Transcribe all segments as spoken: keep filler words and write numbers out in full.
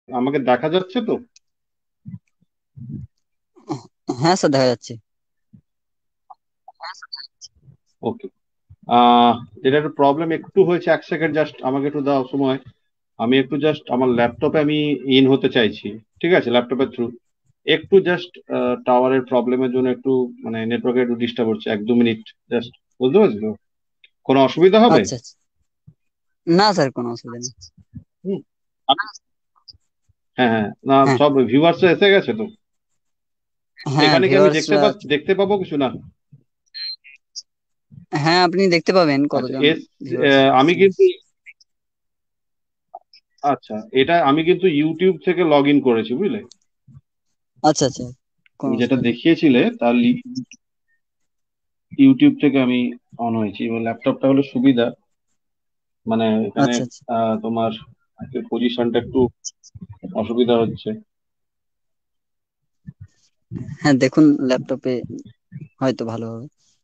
আমাকে দেখা যাচ্ছে তো? হ্যাঁ স্যার, দেখা যাচ্ছে। ওকে। আহ এটা একটা প্রবলেম একটু হয়েছে, এক সেকেন্ড জাস্ট আমাকে একটু দাও সময়। আমি একটু জাস্ট আমার ল্যাপটপে আমি ইন হতে চাইছি। ঠিক আছে, ল্যাপটপের থ্রু একটু জাস্ট টাওয়ারের প্রবলেমের জন্য একটু মানে নেটওয়ার্কে একটু ডিস্টার্ব হচ্ছে, এক দু মিনিট জাস্ট। বুঝতে পারছি তো? কোনো অসুবিধা হবে? আচ্ছা আচ্ছা। না স্যার, কোনো অসুবিধা নেই। হুম। আ- হ্যাঁ হ্যাঁ, না হ্যাঁ সব ভিউয়ার্স এসে গেছে তো? হ্যাঁ, এখানে কি আমি দেখতে ভিউয়ার্সরা। পা দেখতে পাবো কিছু না? হ্যাঁ, আপনি দেখতে পাবেন আচ্ছা কতজন এস ভিউয়ার্স আহ, আমি এসেছেন। কিন্তু, আচ্ছা এটা আমি কিন্তু ইউটিউব থেকে লগ ইন করেছি, বুঝলে? আচ্ছা আচ্ছা, কোনো তুমি যেটা অসুবিধা নেই। দেখিয়েছিলে তার লি- ইউটিউব থেকে আমি অন হয়েছি, এবং ল্যাপটপটা হলো সুবিধা, মানে এখানে আচ্ছা আচ্ছা। আহ, তোমার পজিশনটা একটু অসুবিধা হচ্ছে। হ্যাঁ, দেখুন ল্যাপটপে হয়তো ভালো হবে।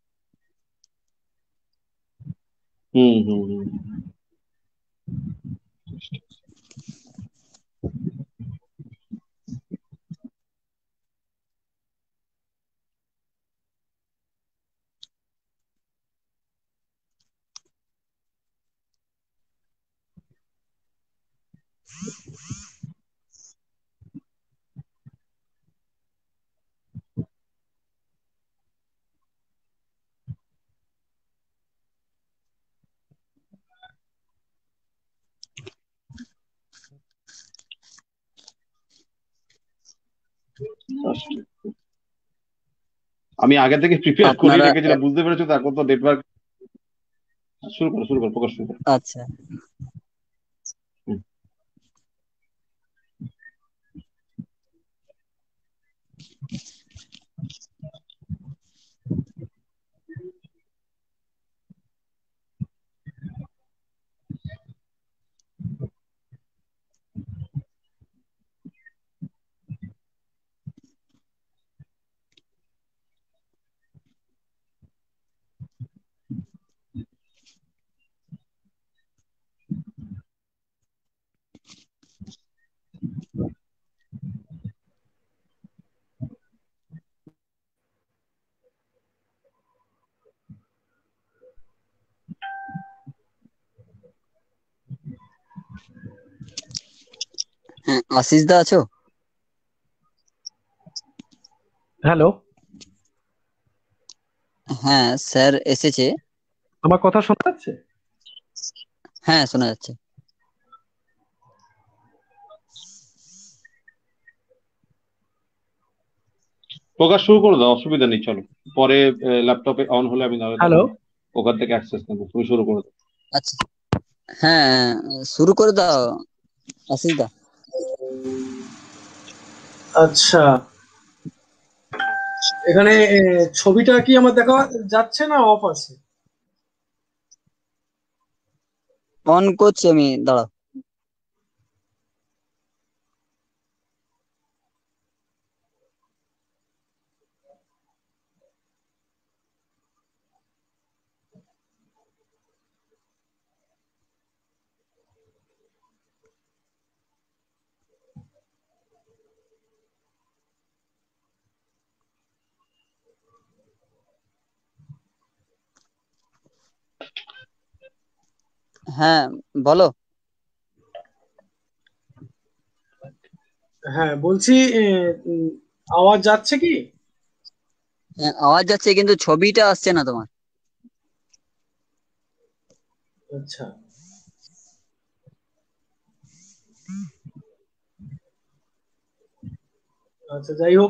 হুম হুম হুম। আমি আগে থেকে প্রিপেয়ার করে আপনারা রেখেছিলাম, এ- বুঝতে পেরেছো তো? এখন তো নেটওয়ার্ক। শুরু করো শুরু করো, প্রকাশ শুরু করো। আচ্ছা। হুম। হ্যাঁ, আশিস দা আছো? হ্যালো। হ্যাঁ স্যার এসেছে। আমার কথা শোনা যাচ্ছে? হ্যাঁ, শোনা যাচ্ছে। প্রকাশ শুরু করে দাও, অসুবিধা নেই, চলো। পরে ল্যাপটপে অন হলে আমি নাহলে হ্যালো। তখন ওখান থেকে অ্যাক্সেস নেবো, তুমি শুরু করে দাও। আচ্ছা। হ্যাঁ, শুরু করে দাও আশিস দা। আচ্ছা, এখানে এ, ছবিটা কি আমার দেখা যাচ্ছে না অফ আছে? অন করছি আমি, দাঁড়াও। হ্যাঁ, বলো। হ্যাঁ বলছি, এ, উম, আওয়াজ যাচ্ছে কি? হ্যাঁ, আওয়াজ যাচ্ছে কিন্তু ছবিটা আসছে না তোমার। আচ্ছা আচ্ছা, যাই হোক।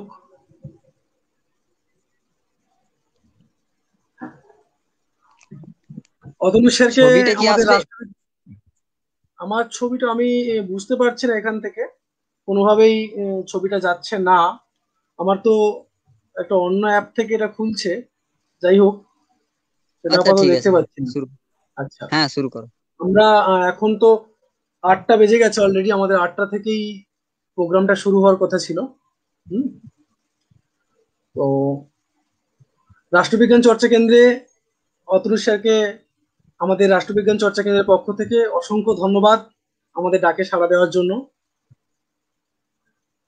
অতনু স্যারকে ছবিটা কি আমাদের আসবে? রাষ্ট্র, আমার ছবিটা আমি এ, বুঝতে পারছি না এখান থেকে কোনোভাবেই। এ, ছবিটা যাচ্ছে না আমার তো। একটা অন্য অ্যাপ থেকে এটা খুলছে। যাই হোক, সেটা আচ্ছা, আপাতত ঠিক দেখতে আছে। পাচ্ছি না। শুরু। আচ্ছা, হ্যাঁ, শুরু করো। আমরা আহ, এখন তো আটটা বেজে গেছে অলরেডি, আমাদের আটটা থেকেই প্রোগ্রামটা শুরু হওয়ার কথা ছিল। হুম। তো রাষ্ট্রবিজ্ঞান চর্চা কেন্দ্রে অতনু স্যারকে আমাদের রাষ্ট্রবিজ্ঞান চর্চা কেন্দ্রের পক্ষ থেকে অসংখ্য ধন্যবাদ আমাদের ডাকে সাড়া দেওয়ার জন্য।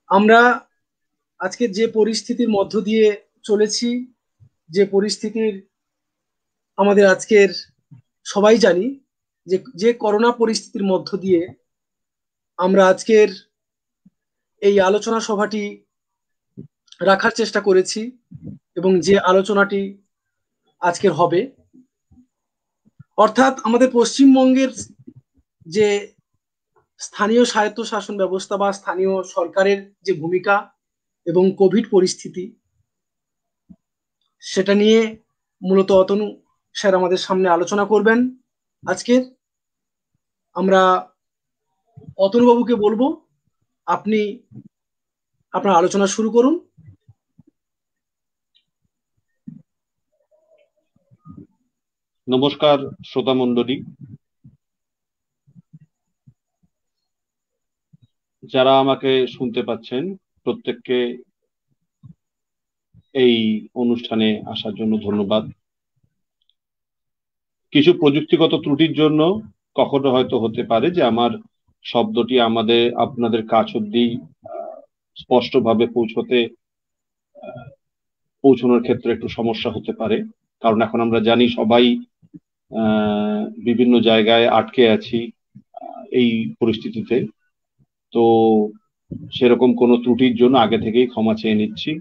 আমরা আজকে যে পরিস্থিতির মধ্য দিয়ে চলেছি, যে পরিস্থিতির আমাদের আজকের সবাই জানি, যে যে করোনা পরিস্থিতির মধ্য দিয়ে আমরা আজকের এই আলোচনা সভাটি রাখার চেষ্টা করেছি, এবং যে আলোচনাটি আজকের হবে, অর্থাৎ আমাদের পশ্চিমবঙ্গের যে স্থানীয় স্বায়ত্তশাসন ব্যবস্থা বা স্থানীয় সরকারের যে ভূমিকা এবং কোভিড পরিস্থিতি, সেটা নিয়ে মূলত অতনু স্যার আমাদের সামনে আলোচনা করবেন। আজকের আমরা অতনুবাবুকে বলবো, আপনি আপনার আলোচনা শুরু করুন। নমস্কার শ্রোতা মণ্ডলী, যারা আমাকে শুনতে পাচ্ছেন প্রত্যেককে এই অনুষ্ঠানে আসার জন্য ধন্যবাদ। কিছু প্রযুক্তিগত ত্রুটির জন্য কখনো হয়তো হতে পারে যে আমার শব্দটি আমাদের আপনাদের কাছ অব্দি স্পষ্টভাবে পৌঁছতে পৌঁছানোর ক্ষেত্রে একটু সমস্যা হতে পারে, কারণ এখন আমরা জানি সবাই আহ বিভিন্ন জায়গায় আটকে আছি এই পরিস্থিতিতে। তো সেরকম কোনো ত্রুটির জন্য আগে থেকেই ক্ষমা চেয়ে নিচ্ছি।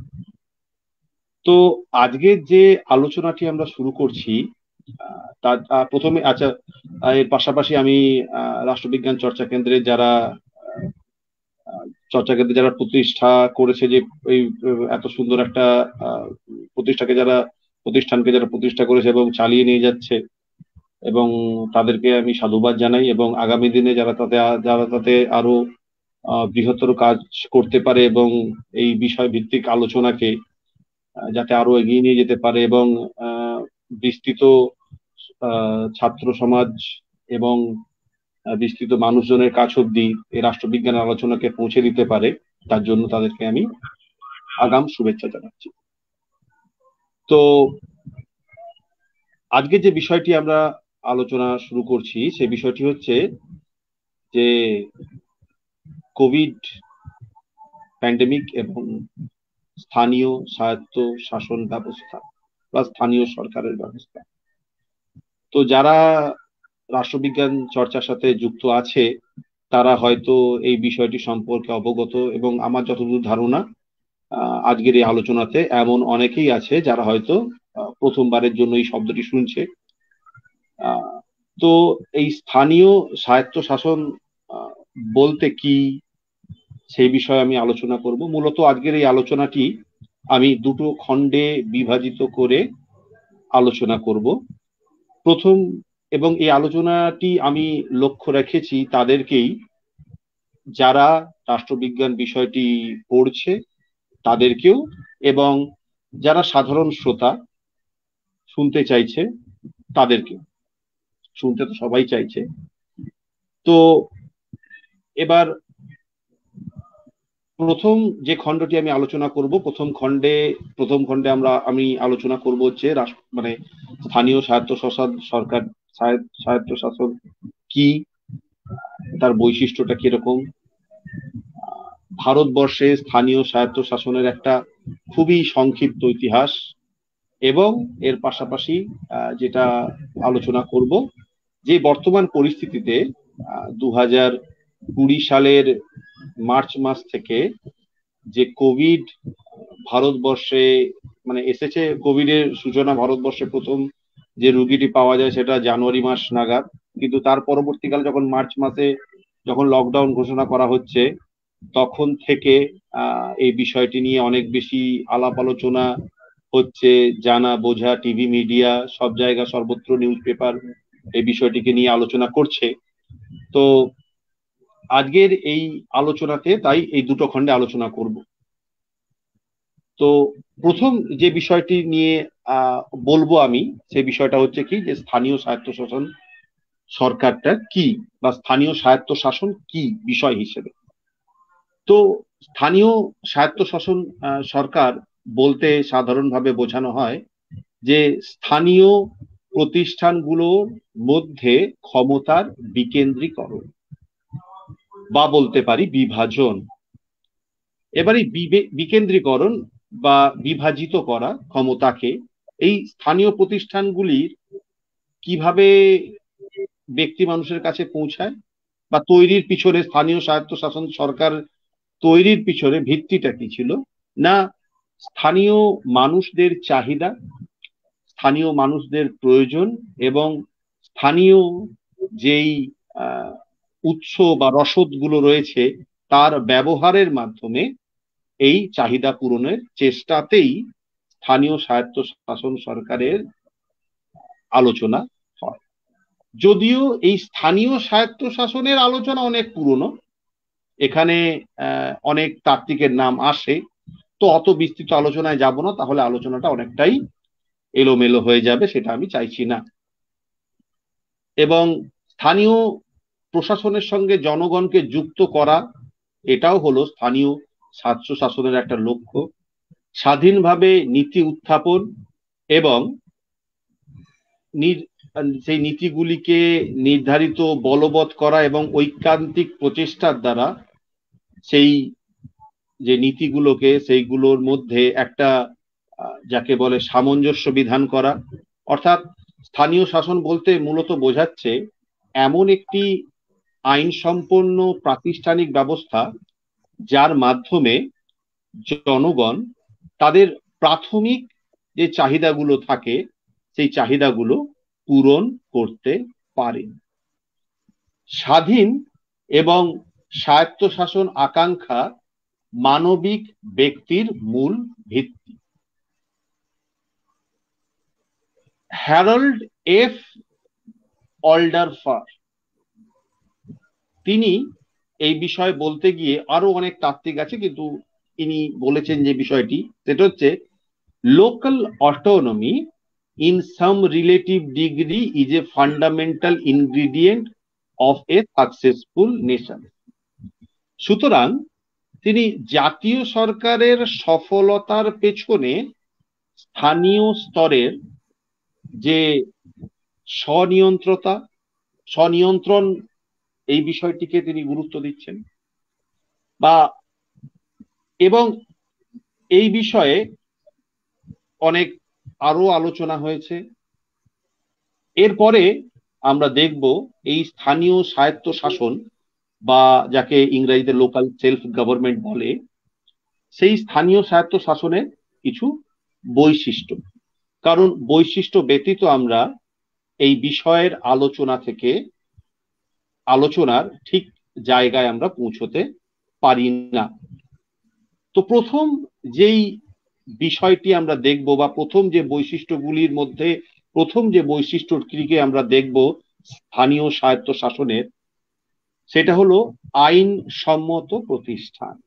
তো আজকের যে আলোচনাটি আমরা শুরু করছি, তার প্রথমে আচ্ছা এর পাশাপাশি আমি রাষ্ট্রবিজ্ঞান চর্চা কেন্দ্রের যারা চর্চা কেন্দ্রে যারা প্রতিষ্ঠা করেছে, যে এই এত সুন্দর একটা প্রতিষ্ঠাকে যারা প্রতিষ্ঠানকে যারা প্রতিষ্ঠা করেছে এবং চালিয়ে নিয়ে যাচ্ছে, এবং তাদেরকে আমি সাধুবাদ জানাই, এবং আগামী দিনে যারা তাতে যারা তাতে আরো বৃহত্তর কাজ করতে পারে এবং এই বিষয় ভিত্তিক আলোচনাকে যাতে আরো এগিয়ে নিয়ে যেতে পারে এবং বিস্তৃত ছাত্র সমাজ এবং বিস্তৃত মানুষজনের কাছ অব্দি এই রাষ্ট্রবিজ্ঞান আলোচনাকে পৌঁছে দিতে পারে, তার জন্য তাদেরকে আমি আগাম শুভেচ্ছা জানাচ্ছি। তো আজকে যে বিষয়টি আমরা আলোচনা শুরু করছি, সেই বিষয়টি হচ্ছে যে কোভিড প্যান্ডেমিক এবং স্থানীয় স্বায়ত্ত শাসন ব্যবস্থা বা স্থানীয় সরকারের ব্যবস্থা। তো যারা রাষ্ট্রবিজ্ঞান চর্চার সাথে যুক্ত আছে তারা হয়তো এই বিষয়টি সম্পর্কে অবগত, এবং আমার যতদূর ধারণা আজকের এই আলোচনাতে এমন অনেকেই আছে যারা হয়তো প্রথমবারের জন্য এই শব্দটি শুনছে। তো এই স্থানীয় স্বায়ত্ত শাসন বলতে কি, সেই বিষয়ে আমি আলোচনা করব। মূলত আজকের এই আলোচনাটি আমি দুটো খণ্ডে বিভাজিত করে আলোচনা করব। প্রথম, এবং এই আলোচনাটি আমি লক্ষ্য রেখেছি তাদেরকেই, যারা রাষ্ট্রবিজ্ঞান বিষয়টি পড়ছে তাদেরকেও, এবং যারা সাধারণ শ্রোতা শুনতে চাইছে তাদেরকেও। শুনতে তো সবাই চাইছে। তো এবার প্রথম যে খণ্ডটি আমি আলোচনা করব, প্রথম খণ্ডে প্রথম খণ্ডে আমরা আমি আলোচনা করব হচ্ছে মানে স্থানীয় স্বায়ত্তশাসন সরকার স্বায়ত্তশাসন কি, তার বৈশিষ্ট্যটা কিরকম, ভারতবর্ষে স্থানীয় স্বায়ত্তশাসনের একটা খুবই সংক্ষিপ্ত ইতিহাস, এবং এর পাশাপাশি যেটা আলোচনা করব যে বর্তমান পরিস্থিতিতে দু হাজার কুড়ি সালের মার্চ মাস থেকে যে কোভিড ভারতবর্ষে মানে এসেছে, কোভিডের সূচনা ভারতবর্ষে প্রথম যে রোগীটি পাওয়া যায় সেটা জানুয়ারি মাস নাগাদ, কিন্তু তার পরবর্তীকালে যখন মার্চ মাসে যখন লকডাউন ঘোষণা করা হচ্ছে, তখন থেকে আহ এই বিষয়টি নিয়ে অনেক বেশি আলাপ আলোচনা হচ্ছে, জানা বোঝা টিভি মিডিয়া সব জায়গা সর্বত্র নিউজ পেপার এই বিষয়টিকে নিয়ে আলোচনা করছে। তো আজকের এই আলোচনাতে তাই এই দুটো খণ্ডে আলোচনা করব। তো প্রথম যে বিষয়টি নিয়ে আহ বলবো আমি, সেই বিষয়টা হচ্ছে কি, যে স্থানীয় স্বায়ত্তশাসন সরকারটা কি বা স্থানীয় স্বায়ত্তশাসন কি বিষয় হিসেবে। তো স্থানীয় স্বায়ত্তশাসন সরকার বলতে সাধারণভাবে বোঝানো হয় যে স্থানীয় প্রতিষ্ঠানগুলোর মধ্যে ক্ষমতার বিকেন্দ্রীকরণ বা বলতে পারি বিভাজন। এবারে বিকেন্দ্রীকরণ বা বিভাজিত করা ক্ষমতাকে এই স্থানীয় প্রতিষ্ঠানগুলির কিভাবে ব্যক্তি মানুষের কাছে পৌঁছায় বা তৈরির পিছনে স্থানীয় স্বায়ত্তশাসন সরকার তৈরির পিছনে ভিত্তিটা কি ছিল, না স্থানীয় মানুষদের চাহিদা, স্থানীয় মানুষদের প্রয়োজন এবং স্থানীয় যেই উৎস বা রসদগুলো রয়েছে তার ব্যবহারের মাধ্যমে এই চাহিদা পূরণের চেষ্টাতেই স্থানীয় স্বায়ত্তশাসন সরকারের আলোচনা হয়। যদিও এই স্থানীয় স্বায়ত্তশাসনের আলোচনা অনেক পুরনো, এখানে অনেক তাত্ত্বিকের নাম আসে, তো অত বিস্তৃত আলোচনায় যাব না, তাহলে আলোচনাটা অনেকটাই এলোমেলো হয়ে যাবে, সেটা আমি চাইছি না। এবং স্থানীয় প্রশাসনের সঙ্গে জনগণকে যুক্ত করা, এটাও হলো স্থানীয় স্বায়ত্তশাসনের একটা লক্ষ্য। স্বাধীনভাবে নীতি উত্থাপন এবং সেই নীতিগুলিকে নির্ধারিত বলবৎ করা এবং ঐকান্তিক প্রচেষ্টার দ্বারা সেই যে নীতিগুলোকে সেইগুলোর মধ্যে একটা যাকে বলে সামঞ্জস্য বিধান করা। অর্থাৎ স্থানীয় শাসন বলতে মূলত বোঝাচ্ছে এমন একটি আইন সম্পন্ন প্রাতিষ্ঠানিক ব্যবস্থা যার মাধ্যমে জনগণ তাদের প্রাথমিক যে চাহিদাগুলো থাকে সেই চাহিদাগুলো পূরণ করতে পারে। স্বাধীন এবং স্বায়ত্তশাসন আকাঙ্ক্ষা মানবিক ব্যক্তির মূল ভিত্তি। হ্যারল্ড এফ অল্ডারফার তিনি এই বিষয়ে বলতে গিয়ে, আরো অনেক তাত্ত্বিক আছে কিন্তু তিনি বলেছেন যে বিষয়টি, সেটা হচ্ছে local autonomy in some relative degree is a fundamental ingredient of a successful nation. সুতরাং তিনি জাতীয় সরকারের সফলতার পেছনে স্থানীয় স্তরের যে স্বনিয়ন্ত্রতা স্বনিয়ন্ত্রণ এই বিষয়টিকে তিনি গুরুত্ব দিচ্ছেন বা এবং এই বিষয়ে অনেক আরো আলোচনা হয়েছে। এরপরে আমরা দেখব এই স্থানীয় স্বায়ত্ত শাসন বা যাকে ইংরেজিতে লোকাল সেলফ গভর্নমেন্ট বলে, সেই স্থানীয় স্বায়ত্ত শাসনের কিছু বৈশিষ্ট্য। কারণ বৈশিষ্ট্য ব্যতীত আমরা এই বিষয়ের আলোচনা থেকে আলোচনার ঠিক জায়গায় আমরা পৌঁছতে পারি না। তো প্রথম যেই বিষয়টি আমরা দেখব বা প্রথম যে বৈশিষ্ট্যগুলির মধ্যে প্রথম যে বৈশিষ্ট্যটিকে আমরা দেখব স্থানীয় স্বায়ত্ত শাসনের, সেটা হলো আইন সম্মত প্রতিষ্ঠান।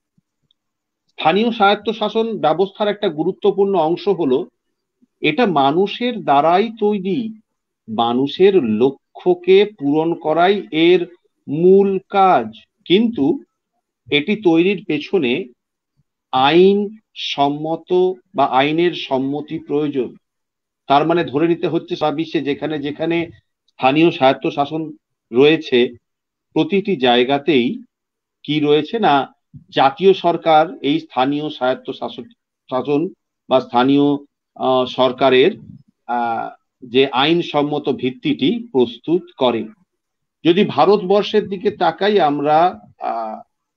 স্থানীয় স্বায়ত্ত শাসন ব্যবস্থার একটা গুরুত্বপূর্ণ অংশ হলো এটা মানুষের দ্বারাই তৈরি, মানুষের লক্ষ্যকে পূরণ করাই এর মূল কাজ, কিন্তু এটি তৈরির পেছনে আইন সম্মত বা আইনের সম্মতি প্রয়োজন। তার মানে ধরে নিতে হচ্ছে সারা বিশ্বে যেখানে যেখানে স্থানীয় স্বায়ত্ত শাসন রয়েছে প্রতিটি জায়গাতেই কি রয়েছে না জাতীয় সরকার এই স্থানীয় স্বায়ত্ত শাসন শাসন বা স্থানীয় সরকারের যে আইনসম্মত ভিত্তিটি প্রস্তুত করে। যদি ভারতবর্ষের দিকে তাকাই আমরা আহ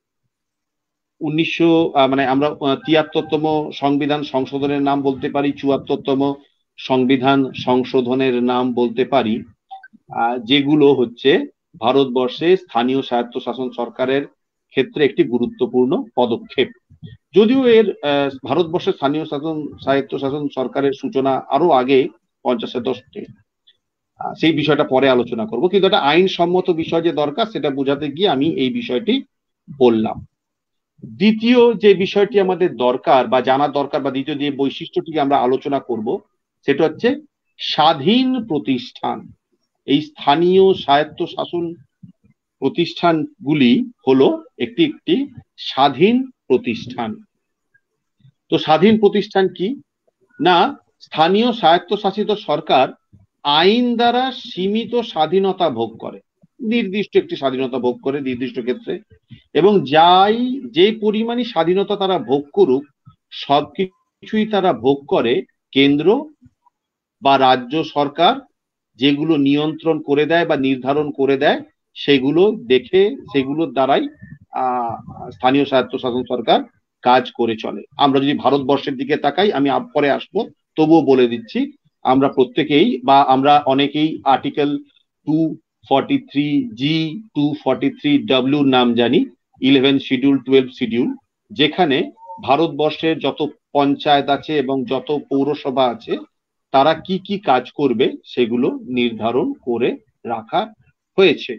উনিশশো মানে আমরা তিয়াত্তরতম সংবিধান সংশোধনের নাম বলতে পারি, চুয়াত্তরতম সংবিধান সংশোধনের নাম বলতে পারি, যেগুলো হচ্ছে ভারতবর্ষে স্থানীয় স্বায়ত্তশাসন সরকারের ক্ষেত্রে একটি গুরুত্বপূর্ণ পদক্ষেপ। যদিও এর ভারতবর্ষের স্থানীয় শাসন স্বায়ত্তশাসন সরকারের সূচনা আরো আগে পঞ্চাশের দশকে, সেই বিষয়টা পরে আলোচনা করব, কিন্তু একটা আইনসম্মত বিষয় যে দরকার সেটা বোঝাতে গিয়ে আমি এই বিষয়টি বললাম। দ্বিতীয় যে বিষয়টি আমাদের দরকার বা জানা দরকার বা দ্বিতীয় যে বৈশিষ্ট্যটি আমরা আলোচনা করব সেটা হচ্ছে স্বাধীন প্রতিষ্ঠান। এই স্থানীয় স্বায়ত্ত শাসন প্রতিষ্ঠানগুলি হলো একটি একটি স্বাধীন প্রতিষ্ঠান। তো স্বাধীন প্রতিষ্ঠান কি না, স্থানীয় স্বায়ত্তশাসিত সরকার আইন দ্বারা সীমিত স্বাধীনতা ভোগ করে। নির্দিষ্ট একটি স্বাধীনতা ভোগ করে নির্দিষ্ট ক্ষেত্রে, এবং যাই যে পরিমাণই স্বাধীনতা তারা ভোগ করুক সবকিছুই তারা ভোগ করে কেন্দ্র বা রাজ্য সরকার যেগুলো নিয়ন্ত্রণ করে দেয় বা নির্ধারণ করে দেয় সেগুলো দেখে সেগুলোর দ্বারাই আহ স্থানীয় স্বায়ত্তশাসন সরকার কাজ করে চলে। আমরা যদি ভারতবর্ষের দিকে তাকাই, আমি পরে আসবো, তবুও বলে দিচ্ছি, আমরা প্রত্যেকেই বা আমরা অনেকেই article two forty three G two forty three ডব্লিউর নাম জানি, ইলেভেন শিডিউল টুয়েলভ শিডিউল, যেখানে ভারতবর্ষের যত পঞ্চায়েত আছে এবং যত পৌরসভা আছে তারা কি কি কাজ করবে সেগুলো নির্ধারণ করে রাখা হয়েছে।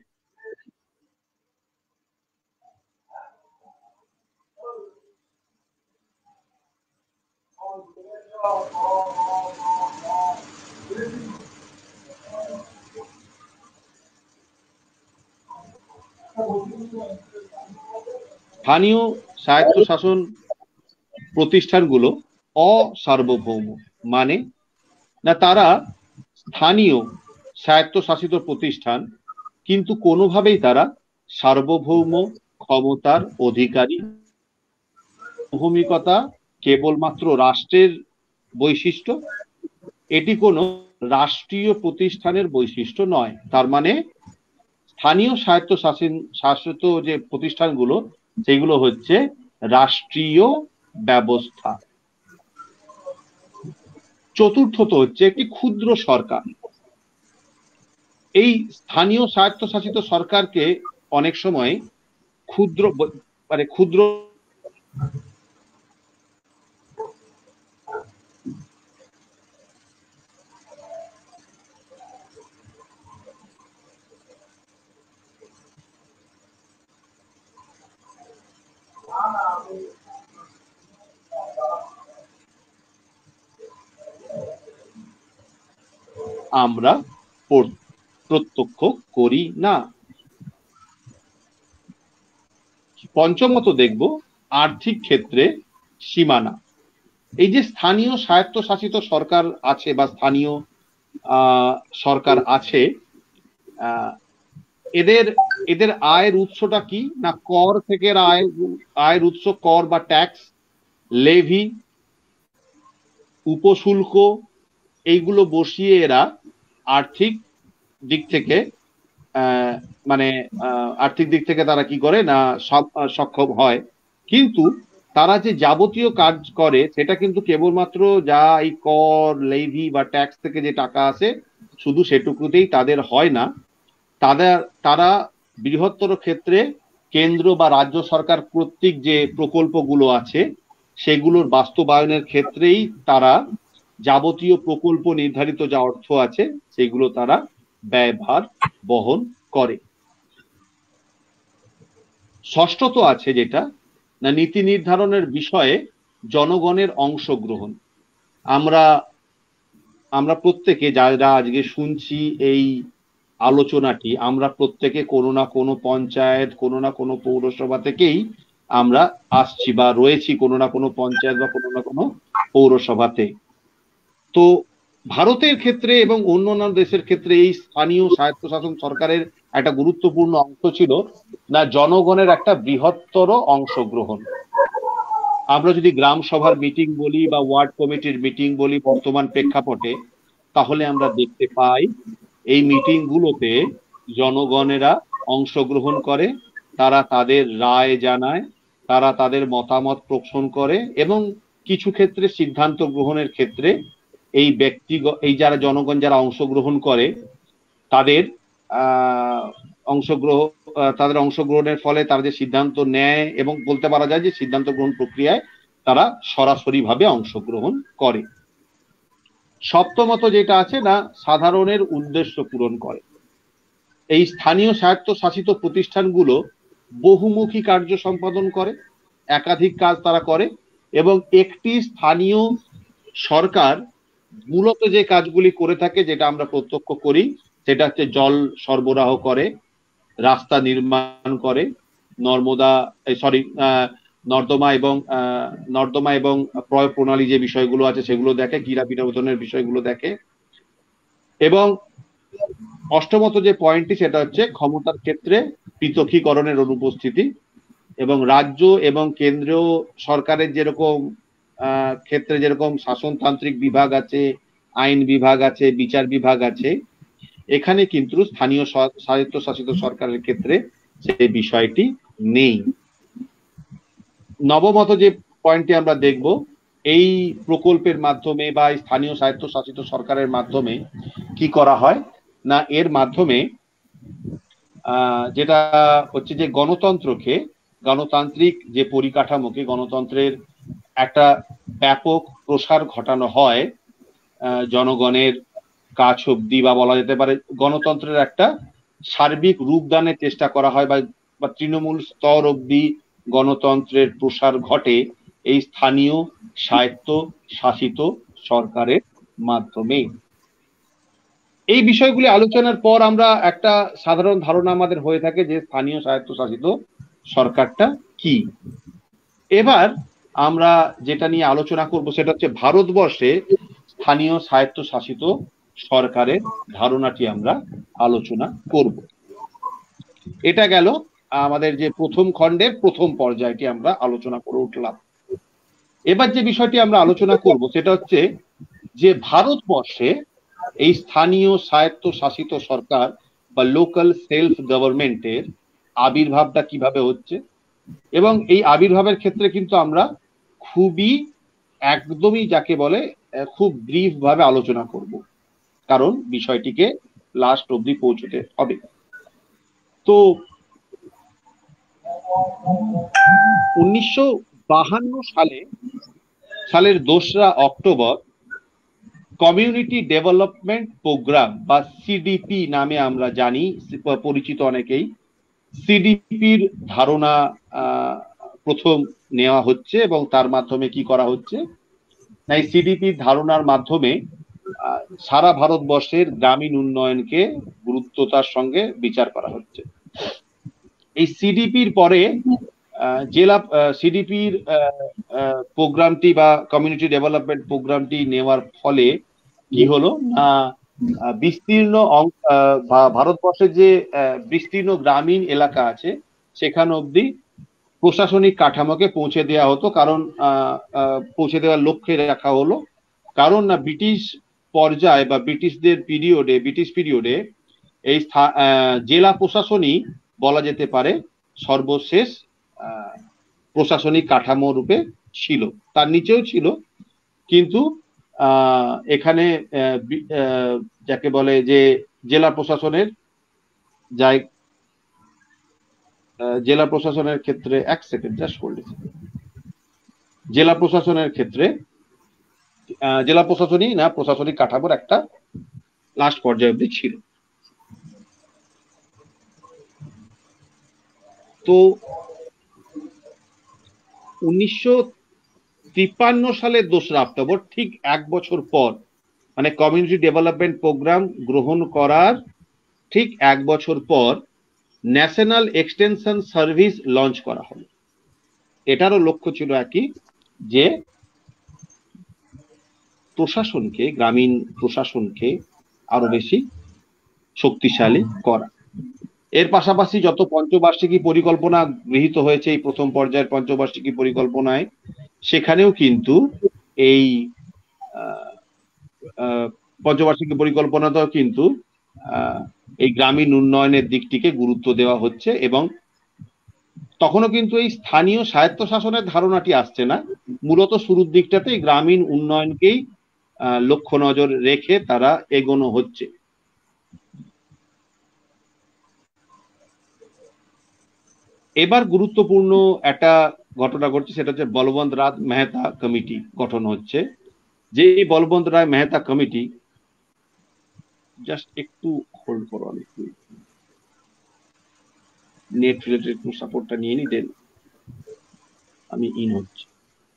স্থানীয় স্বায়ত্তশাসন প্রতিষ্ঠানগুলো অসার্বভৌম, মানে না তারা স্থানীয় স্বায়ত্তশাসিত প্রতিষ্ঠান কিন্তু কোনোভাবেই তারা সার্বভৌম ক্ষমতার অধিকারী। ভূমিকতা কেবলমাত্র রাষ্ট্রের বৈশিষ্ট্য, এটি কোনো রাষ্ট্রীয় প্রতিষ্ঠানের বৈশিষ্ট্য নয়। তার মানে স্থানীয় স্বায়ত্তশাসন শাসিত যে প্রতিষ্ঠানগুলো সেগুলো হচ্ছে রাষ্ট্রীয় ব্যবস্থা। চতুর্থত হচ্ছে একটি ক্ষুদ্র সরকার। এই স্থানীয় স্বায়ত্তশাসিত সরকারকে অনেক সময় ক্ষুদ্র মানে ক্ষুদ্র আমরা প্রত্যক্ষ করি না। পঞ্চমত দেখব আর্থিক ক্ষেত্রে সীমানা। এই যে স্থানীয় স্বায়ত্তশাসিত সরকার আছে বা স্থানীয় আহ সরকার আছে, আহ এদের এদের আয়ের উৎসটা কি না, কর থেকে আয় আয়ের উৎস কর বা ট্যাক্স, লেভি, উপশুল্ক, এইগুলো বসিয়ে এরা আর্থিক দিক থেকে আহ মানে আহ আর্থিক দিক থেকে তারা কি করে না সক্ষম হয়। কিন্তু তারা যে যাবতীয় কাজ করে সেটা কিন্তু কেবলমাত্র যা এই কর, লেভি বা ট্যাক্স থেকে যে টাকা আসে শুধু সেটুকুতেই তাদের হয় না। তাদের তারা বৃহত্তর ক্ষেত্রে কেন্দ্র বা রাজ্য সরকার কর্তৃক যে প্রকল্পগুলো আছে সেগুলোর বাস্তবায়নের ক্ষেত্রেই তারা যাবতীয় প্রকল্প নির্ধারিত যা অর্থ আছে সেগুলো তারা ব্যয়ভার বহন করে। ষষ্ঠত আছে যেটা না নীতি নির্ধারণের বিষয়ে জনগণের অংশগ্রহণ। আমরা আমরা প্রত্যেকে যারা আজকে শুনছি এই আলোচনাটি, আমরা প্রত্যেকে কোনো না কোনো পঞ্চায়েত, কোনো না কোনো পৌরসভা থেকেই আমরা আসছি বা রয়েছি কোনো না কোনো পঞ্চায়েত বা কোনো না কোনো পৌরসভাতে। তো ভারতের ক্ষেত্রে এবং অন্যান্য দেশের ক্ষেত্রে এই স্থানীয় স্বায়ত্তশাসন সরকারের একটা গুরুত্বপূর্ণ অংশ ছিল না জনগণের একটা বৃহত্তর অংশগ্রহণ। আমরা যদি গ্রাম সভার মিটিং বলি বা ওয়ার্ড কমিটির মিটিং বলি বর্তমান প্রেক্ষাপটে, তাহলে আমরা দেখতে পাই এই মিটিং গুলোতে জনগণেরা অংশগ্রহণ করে, তারা তাদের রায় জানায়, তারা তাদের মতামত পোষণ করে এবং কিছু ক্ষেত্রে সিদ্ধান্ত গ্রহণের ক্ষেত্রে এই ব্যক্তিগত এই যারা জনগণ যারা অংশগ্রহণ করে তাদের আহ অংশগ্রহণ তাদের অংশগ্রহণের ফলে তারা যে সিদ্ধান্ত নেয় এবং বলতে পারা যায় যে সিদ্ধান্ত গ্রহণ প্রক্রিয়ায় তারা সরাসরি ভাবে অংশগ্রহণ করে। সপ্তমত যেটা আছে না সাধারণের উদ্দেশ্য পূরণ করে। এই স্থানীয় স্বায়ত্তশাসিত প্রতিষ্ঠানগুলো বহুমুখী কার্য সম্পাদন করে, একাধিক কাজ তারা করে এবং একটি স্থানীয় সরকার মূলত যে কাজগুলি করে থাকে যেটা আমরা প্রত্যক্ষ করি সেটা হচ্ছে জল সরবরাহ করে, রাস্তা নির্মাণ করে, নর্মদা সরি নর্দমা এবং আহ নর্দমা এবং প্রয়োগ প্রণালী যে বিষয়গুলো আছে সেগুলো দেখে, ক্রীড়া বিনোদনের বিষয়গুলো দেখে এবং অষ্টমত যে পয়েন্টটি সেটা হচ্ছে ক্ষমতার ক্ষেত্রে পৃথকীকরণের অনুপস্থিতি, এবং রাজ্য এবং কেন্দ্রীয় সরকারের যেরকম ক্ষেত্রে যেরকম শাসনতান্ত্রিক বিভাগ আছে, আইন বিভাগ আছে, বিচার বিভাগ আছে, এখানে কিন্তু স্থানীয় স্বায়ত্তশাসিত সরকারের ক্ষেত্রে সেই বিষয়টি নেই। নবমত যে পয়েন্টটি আমরা দেখব, এই প্রকল্পের মাধ্যমে বা স্থানীয় স্বায়ত্তশাসিত সরকারের মাধ্যমে কি করা হয় না, এর মাধ্যমে যেটা হচ্ছে যে গণতন্ত্রকে, গণতান্ত্রিক যে পরিকাঠামোকে, গণতন্ত্রের একটা ব্যাপক প্রসার ঘটানো হয় জনগণের কাছ অব্দি, বা বলা যেতে পারে গণতন্ত্রের একটা সার্বিক রূপদানের চেষ্টা করা হয়, বা তৃণমূল স্তর অব্দি গণতন্ত্রের প্রসার ঘটে এই স্থানীয় স্বায়ত্ত শাসিত সরকারের মাধ্যমে। এই বিষয়গুলি আলোচনার পর আমরা একটা সাধারণ ধারণা আমাদের হয়ে থাকে যে স্থানীয় স্বায়ত্তশাসিত সরকারটা কি। এবার আমরা যেটা নিয়ে আলোচনা করব সেটা হচ্ছে ভারতবর্ষে স্থানীয় স্বায়ত্তশাসিত সরকারের ধারণাটি আমরা আলোচনা করব। এটা গেল আমাদের যে প্রথম খণ্ডের প্রথম পর্যায়টি আমরা আলোচনা করে উঠলাম। এবার যে বিষয়টি আমরা আলোচনা করব সেটা হচ্ছে যে ভারতবর্ষে এই স্থানীয় স্বায়ত্তশাসিত সরকার বা লোকাল সেলফ গভর্নমেন্টের আবির্ভাবটা কিভাবে হচ্ছে, এবং এই আবির্ভাবের ক্ষেত্রে কিন্তু আমরা খুবই একদমই যাকে বলে খুব ব্রিফ ভাবে আলোচনা করব, কারণ বিষয়টিকে লাস্ট অবধি পৌঁছতে হবে। তো উনিশশো বাহান্ন সালে সালের দোসরা অক্টোবর কমিউনিটি ডেভেলপমেন্ট প্রোগ্রাম বা সিডিপি নামে আমরা জানি, পরিচিত অনেকেই, সিডিপির ধারণা প্রথম নেওয়া হচ্ছে, এবং তার মাধ্যমে কি করা হচ্ছে না, এই সিডিপির ধারণার মাধ্যমে সারা ভারতবর্ষের গ্রামীণ উন্নয়নকে গুরুত্বতার সঙ্গে বিচার করা হচ্ছে। এই সিডিপির পরে জেলা সিডিপির প্রোগ্রামটি বা কমিউনিটি ডেভেলপমেন্ট প্রোগ্রামটি নেওয়ার ফলে কি হলো না, বিস্তীর্ণ ভারতবর্ষের যে বিস্তীর্ণ গ্রামীণ এলাকা আছে সেখান অবধি প্রশাসনিক কাঠামোকে পৌঁছে দেওয়া হতো, কারণ পৌঁছে দেওয়ার লক্ষ্যে রাখা হলো, কারণ না ব্রিটিশ পর্যায়ে বা ব্রিটিশদের পিরিয়ডে ব্রিটিশ পিরিয়ডে এই জেলা প্রশাসনই বলা যেতে পারে সর্বশেষ প্রশাসনিক কাঠামো রূপে ছিল, তার নিচেও ছিল, কিন্তু এখানে যাকে বলে যে জেলা প্রশাসনের যাই জেলা প্রশাসনের ক্ষেত্রে এক সেকেন্ড জাস্ট হোল্ড ইট জেলা প্রশাসনের ক্ষেত্রে জেলা প্রশাসনই না প্রশাসনিক কাঠামোর একটা লাস্ট পর্যায়ে অবধি ছিল। তো উনিশশো তিপ্পান্ন সালের দোসরা অক্টোবর, ঠিক এক বছর পর, মানে কমিউনিটি ডেভেলপমেন্ট প্রোগ্রাম গ্রহণ করার ঠিক এক বছর পর ন্যাশনাল এক্সটেনশন সার্ভিস লঞ্চ করা হলো। এটারও লক্ষ্য ছিল একই, যে প্রশাসনকে, গ্রামীণ প্রশাসনকে আরো বেশি শক্তিশালী করা। এর পাশাপাশি যত পঞ্চবার্ষিকী পরিকল্পনা গৃহীত হয়েছে এই প্রথম পর্যায়ের পঞ্চবার্ষিকী পরিকল্পনায়, সেখানেও কিন্তু এই পঞ্চবার্ষিকী পরিকল্পনাতেও কিন্তু এই গ্রামীণ উন্নয়নের দিকটিকে গুরুত্ব দেওয়া হচ্ছে, এবং তখনও কিন্তু এই স্থানীয় স্বায়ত্তশাসনের ধারণাটি আসছে না, মূলত শুরুর দিকটাতে গ্রামীণ উন্নয়নকেই লক্ষ্য নজর রেখে তারা এগোনো হচ্ছে। এবার গুরুত্বপূর্ণ একটা ঘটনা ঘটছে, সেটা হচ্ছে বলবন্ত রায় মেহতা কমিটি গঠন হচ্ছে। যে বলবন্ত রায় মেহতা কমিটি, জাস্ট একটু হোল্ড করো, একটু নেট রিলেটেড একটু সাপোর্টটা নিয়ে নি, দেন আমি ইন হচ্ছি।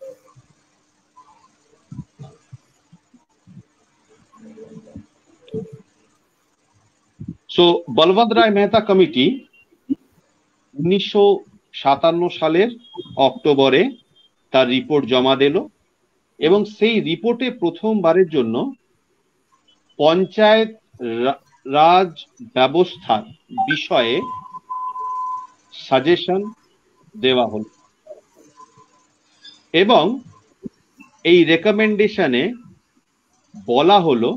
সো বলবন্ত রায় মেহতা কমিটি উনিশশো সাতান্ন সালের অক্টোবরে তার রিপোর্ট জমা দিল, এবং সেই রিপোর্টে প্রথমবারের জন্য পঞ্চায়েত রাজ ব্যবস্থার বিষয়ে সাজেশন দেওয়া হলো এবং এই রেকমেন্ডেশনে বলা হলো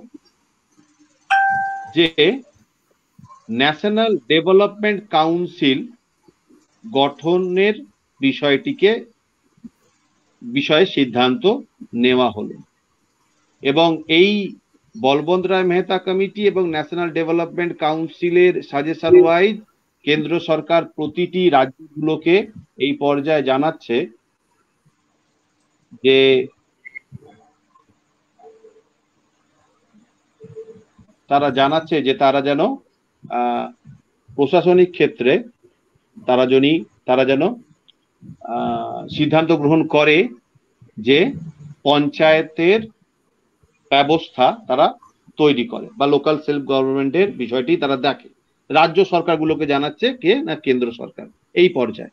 যে ন্যাশনাল ডেভেলপমেন্ট কাউন্সিল গঠনের বিষয়টিকে বিষয়ে সিদ্ধান্ত নেওয়া হলো এবং এই বলবন্ত রায় মেহতা কমিটি এবং ন্যাশনাল ডেভেলপমেন্ট কাউন্সিলের সাজেশন ওয়াইজ কেন্দ্র সরকার প্রতিটি রাজ্যগুলোকে এই পর্যায়ে জানাচ্ছে যে তারা জানাচ্ছে যে তারা যেন আহ প্রশাসনিক ক্ষেত্রে তারা যেন তারা যেন আহ সিদ্ধান্ত গ্রহণ করে যে পঞ্চায়েতের ব্যবস্থা তারা তৈরি করে বা লোকাল সেলফ গভর্নমেন্টের বিষয়টি তারা দেখে। রাজ্য সরকারগুলোকে জানাচ্ছে কে না কেন্দ্র সরকার এই পর্যায়ে।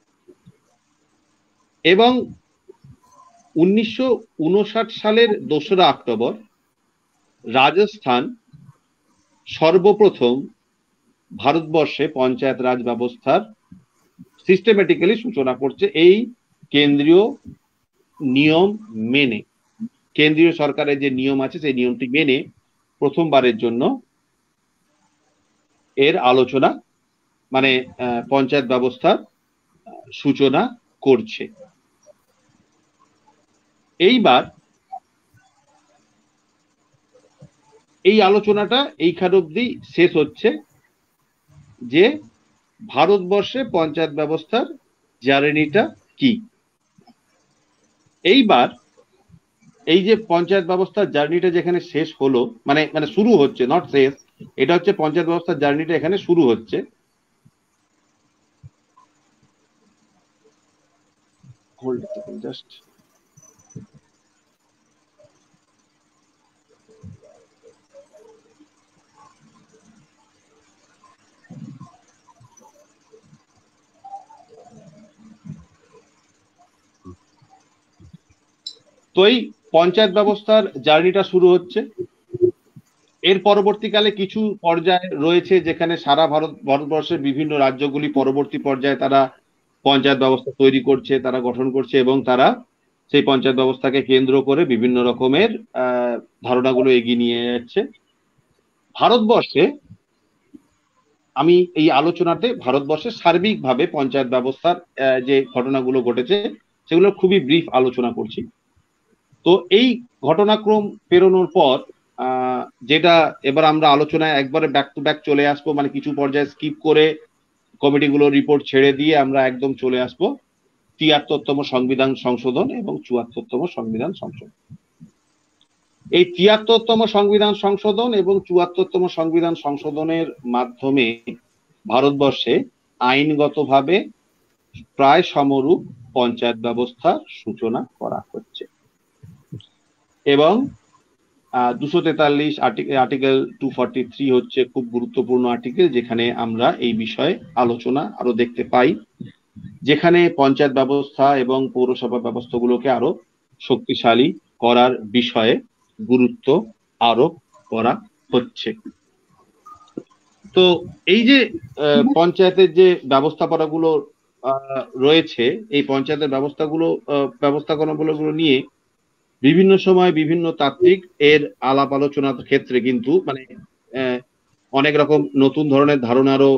এবং উনিশশো উনষাট সালের দোসরা অক্টোবর রাজস্থান সর্বপ্রথম ভারতবর্ষে পঞ্চায়েত রাজ ব্যবস্থার সিস্টেমেটিক্যালি সূচনা করছে এই কেন্দ্রীয় নিয়ম মেনে। কেন্দ্রীয় সরকারের যে নিয়ম আছে সেই নিয়মটি মেনে প্রথমবারের জন্য এর আলোচনা মানে পঞ্চায়েত ব্যবস্থার সূচনা করছে। এইবার এই আলোচনাটা এইখান অবধি শেষ হচ্ছে যে ভারতবর্ষে পঞ্চায়েত ব্যবস্থার জার্নিটা কি। এইবার এই যে পঞ্চায়েত ব্যবস্থার জার্নিটা যেখানে শেষ হলো মানে মানে শুরু হচ্ছে, নট শেষ, এটা হচ্ছে পঞ্চায়েত ব্যবস্থার জার্নিটা এখানে শুরু হচ্ছে। হোল্ড জাস্ট তো এই পঞ্চায়েত ব্যবস্থার জার্নিটা শুরু হচ্ছে। এর পরবর্তীকালে কিছু পর্যায়ে রয়েছে যেখানে সারা ভারত ভারতবর্ষের বিভিন্ন রাজ্যগুলি পরবর্তী পর্যায়ে তারা পঞ্চায়েত ব্যবস্থা তৈরি করছে, তারা গঠন করছে এবং তারা সেই পঞ্চায়েত ব্যবস্থাকে কেন্দ্র করে বিভিন্ন রকমের আহ ধারণাগুলো এগিয়ে নিয়ে যাচ্ছে। ভারতবর্ষে আমি এই আলোচনাতে ভারতবর্ষে সার্বিকভাবে পঞ্চায়েত ব্যবস্থার যে ঘটনাগুলো ঘটেছে সেগুলো খুবই ব্রিফ আলোচনা করছি। তো এই ঘটনাক্রম পেরোনোর পর আহ যেটা এবার আমরা আলোচনায় একবারে ব্যাক টু ব্যাক চলে আসবো, মানে কিছু পর্যায়ে স্কিপ করে কমিটিগুলো রিপোর্ট ছেড়ে দিয়ে আমরা একদম চলে আসবো তিয়াত্তরতম সংবিধান সংশোধন এবং চুয়াত্তরতম সংবিধান সংশোধন। এই তিয়াত্তরতম সংবিধান সংশোধন এবং চুয়াত্তরতম সংবিধান সংশোধনের মাধ্যমে ভারতবর্ষে আইনগতভাবে প্রায় সমরূপ পঞ্চায়েত ব্যবস্থার সূচনা করা হচ্ছে এবং দুশো তেতাল্লিশ আর্টিকেল টু ফর্টি থ্রি হচ্ছে খুব গুরুত্বপূর্ণ আর্টিকেল, যেখানে আমরা এই বিষয়ে আলোচনা আরো দেখতে পাই, যেখানে পঞ্চায়েত ব্যবস্থা এবং পৌরসভা ব্যবস্থাগুলোকে আরো শক্তিশালী করার বিষয়ে গুরুত্ব আরোপ করা হচ্ছে। তো এই যে পঞ্চায়েতের যে ব্যবস্থাপনাগুলো রয়েছে, এই পঞ্চায়েতের ব্যবস্থাগুলো ব্যবস্থাপনাগুলো নিয়ে বিভিন্ন সময় বিভিন্ন তাত্ত্বিক এর আলাপ আলোচনার ক্ষেত্রে কিন্তু মানে অনেক রকম নতুন ধরনের ধারণারও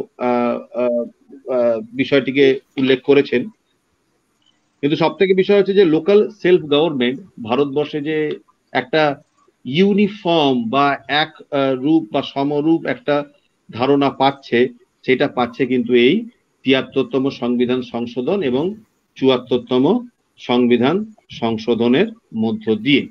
বিষয়টিকে উল্লেখ করেছেন। কিন্তু সব থেকে বিষয় হচ্ছে যে লোকাল সেলফ গভর্নমেন্ট ভারতবর্ষে যে একটা ইউনিফর্ম বা এক রূপ বা সমরূপ একটা ধারণা পাচ্ছে, সেটা পাচ্ছে কিন্তু এই তিয়াত্তরতম সংবিধান সংশোধন এবং চুয়াত্তরতম সংবিধান সংশোধনের মধ্য দিয়ে।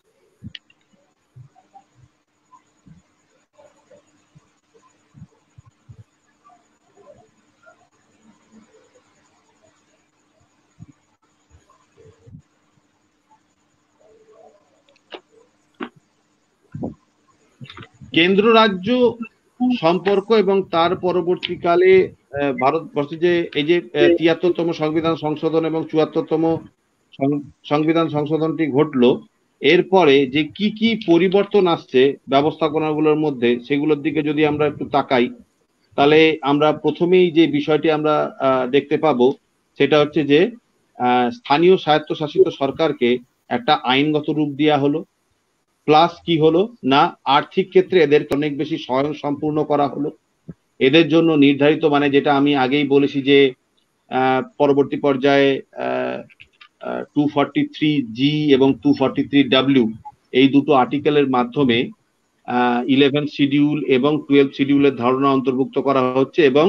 কেন্দ্র রাজ্য সম্পর্ক এবং তার পরবর্তীকালে ভারতবর্ষে যে এই যে তিয়াত্তরতম সংবিধান সংশোধন এবং চুয়াত্তরতম সংবিধান সংশোধনটি ঘটলো, এরপরে যে কি কি পরিবর্তন আসছে ব্যবস্থাপনাগুলোর মধ্যে সেগুলোর দিকে যদি আমরা একটু তাকাই, তাহলে আমরা প্রথমেই যে বিষয়টি আমরা দেখতে পাবো সেটা হচ্ছে যে স্থানীয় স্বায়ত্তশাসিত সরকারকে একটা আইনগত রূপ দেওয়া হলো, প্লাস কি হলো না আর্থিক ক্ষেত্রে এদের অনেক বেশি স্বয়ং সম্পূর্ণ করা হলো। এদের জন্য নির্ধারিত মানে যেটা আমি আগেই বলেছি যে পরবর্তী পর্যায়ে টু ফর্টি থ্রি জি এবং টু ফর্টি থ্রি ডাব্লিউ এই দুটো আর্টিকেলের মাধ্যমে ইলেভেন শিডিউল এবং টুয়েলভ শিডিউলের ধারণা অন্তর্ভুক্ত করা হচ্ছে এবং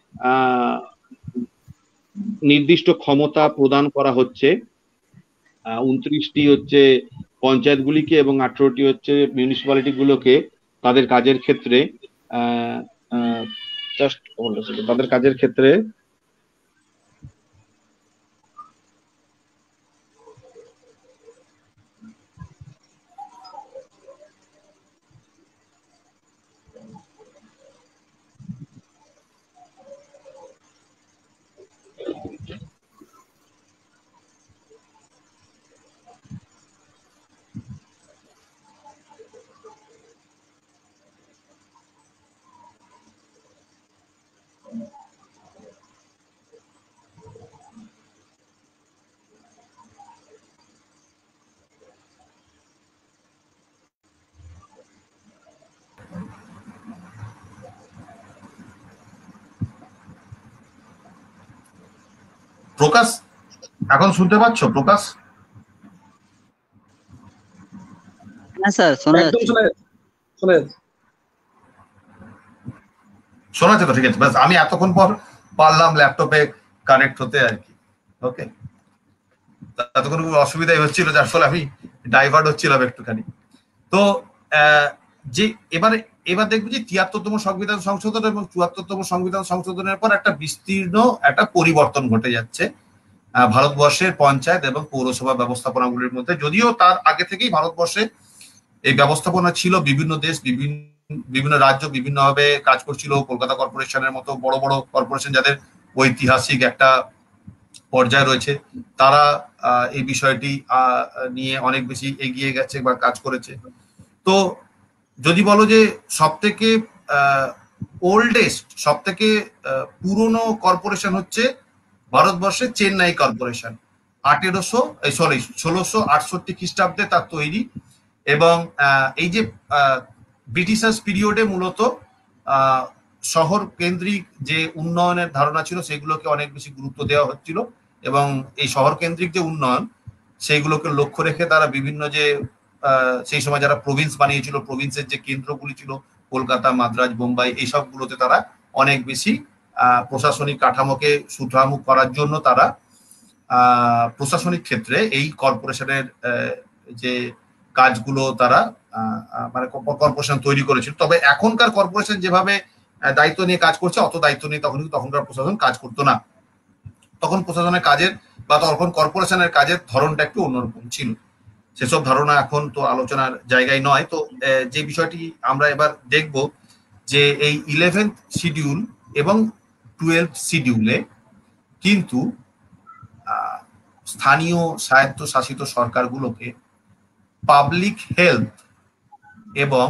নির্দিষ্ট ক্ষমতা প্রদান করা হচ্ছে উনত্রিশটি হচ্ছে পঞ্চায়েতগুলিকে এবং আঠারোটি হচ্ছে মিউনিসিপ্যালিটি গুলোকে তাদের কাজের ক্ষেত্রে জাস্ট তাদের কাজের ক্ষেত্রে প্রকাশ, এখন শুনতে পাচ্ছ প্রকাশ? হ্যাঁ স্যার, শোনা যাচ্ছে। শোনা যাচ্ছে তো? ঠিক আছে, বাস আমি এতক্ষণ পর পারলাম ল্যাপটপে কানেক্ট হতে আর কি। ওকে, এতক্ষণ অসুবিধাই হচ্ছিল, যার ফলে আমি ডাইভার্ট হচ্ছিলাম একটুখানি। তো যে এবারে এবার দেখবো যে তিয়াত্তরতম সংবিধান সংশোধন এবং চুয়াত্তরতম সংবিধান সংশোধনের পর একটা বিস্তীর্ণ একটা পরিবর্তন ঘটে যাচ্ছে ভারতবর্ষের পঞ্চায়েত এবং পৌরসভা ব্যবস্থাপনাগুলির মধ্যে। যদিও তার আগে থেকেই ভারতবর্ষে এই ব্যবস্থাপনা ছিল, বিভিন্ন দেশ বিভিন্ন বিভিন্ন রাজ্য বিভিন্নভাবে কাজ করছিল। কলকাতা কর্পোরেশনের মতো বড় বড় কর্পোরেশন যাদের ঐতিহাসিক একটা পর্যায়ে রয়েছে, তারা এই বিষয়টি নিয়ে অনেক বেশি এগিয়ে গেছে বা কাজ করেছে। তো যদি বলো যে সব থেকে ওল্ডেস্ট সব থেকে পুরনো কর্পোরেশন হচ্ছে ভারতবর্ষের চেন্নাই কর্পোরেশন, আঠেরোশো সরি ষোলোশো আটষট্টি খ্রিস্টাব্দে তার তৈরি। এবং এই যে ব্রিটিশার্স পিরিয়ডে মূলত শহর কেন্দ্রিক যে উন্নয়নের ধারণা ছিল সেগুলোকে অনেক বেশি গুরুত্ব দেওয়া হচ্ছিল, এবং এই শহর কেন্দ্রিক যে উন্নয়ন সেইগুলোকে লক্ষ্য রেখে তারা বিভিন্ন যে সেই সময় যারা প্রভিন্স বানিয়েছিল, প্রভিন্সের যে কেন্দ্রগুলি ছিল কলকাতা, মাদ্রাজ, বোম্বাই, এই সবগুলোতে তারা অনেক বেশি আহ প্রশাসনিক কাঠামোকে সুঠামু করার জন্য তারা আহ প্রশাসনিক ক্ষেত্রে এই কর্পোরেশনের যে কাজগুলো তারা মানে কর্পোরেশন তৈরি করেছিল। তবে এখনকার কর্পোরেশন যেভাবে দায়িত্ব নিয়ে কাজ করছে অত দায়িত্ব নিয়ে তখন তখনকার প্রশাসন কাজ করতো না। তখন প্রশাসনের কাজের বা তখন কর্পোরেশনের কাজের ধরনটা একটু অন্যরকম ছিল। সেসব ধারণা এখন তো আলোচনার জায়গায় নয়। তো যে বিষয়টি আমরা এবার দেখব যে এই ইলেভেন্থ শিডিউল এবং টুয়েলভ শিডিউলে কিন্তু স্থানীয় স্বায়ত্তশাসিত সরকারগুলোকে পাবলিক হেলথ এবং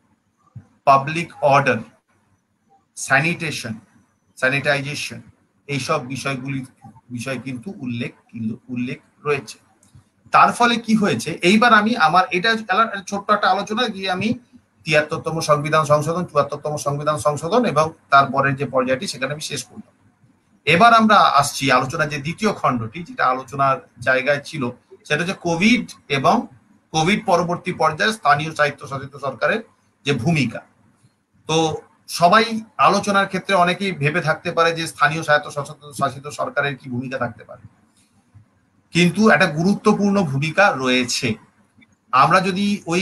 পাবলিক অর্ডার, স্যানিটেশন, স্যানিটাইজেশন এইসব বিষয়গুলি বিষয় কিন্তু উল্লেখ উল্লেখ রয়েছে। তার ফলে কি হয়েছে, এইবার আমি আমার এটা ছোট্ট একটা আলোচনা গিয়ে আমি তিয়াত্তরতম সংবিধান সংশোধন, চুয়াত্তরতম সংবিধান সংশোধন এবং তারপরের যে পর্যায়টি সেখানে আমি শেষ করলাম। এবার আমরা আসছি আলোচনা যে দ্বিতীয় খণ্ডটি যেটা আলোচনার জায়গায় ছিল, সেটা হচ্ছে কোভিড এবং কোভিড পরবর্তী পর্যায়ে স্থানীয় স্বায়ত্তশাসিত সরকারের যে ভূমিকা। তো সবাই আলোচনার ক্ষেত্রে অনেকেই ভেবে থাকতে পারে যে স্থানীয় স্বায়ত্তশাসিত সরকারের কি ভূমিকা থাকতে পারে, কিন্তু একটা গুরুত্বপূর্ণ ভূমিকা রয়েছে। আমরা যদি ওই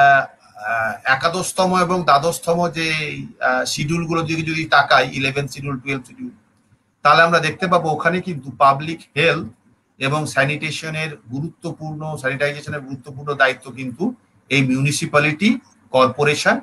একাদশতম এবং দ্বাদশতম যে শিডিউল গুলো দিকে যদি তাকাই, ইলেভেন শিডিউল, টুয়েলভ শিডিউল, তাহলে আমরা দেখতে পাবো ওখানে কিন্তু পাবলিক হেলথ এবং স্যানিটেশনের গুরুত্বপূর্ণ স্যানিটাইজেশনের গুরুত্বপূর্ণ দায়িত্ব কিন্তু এই মিউনিসিপ্যালিটি, কর্পোরেশন,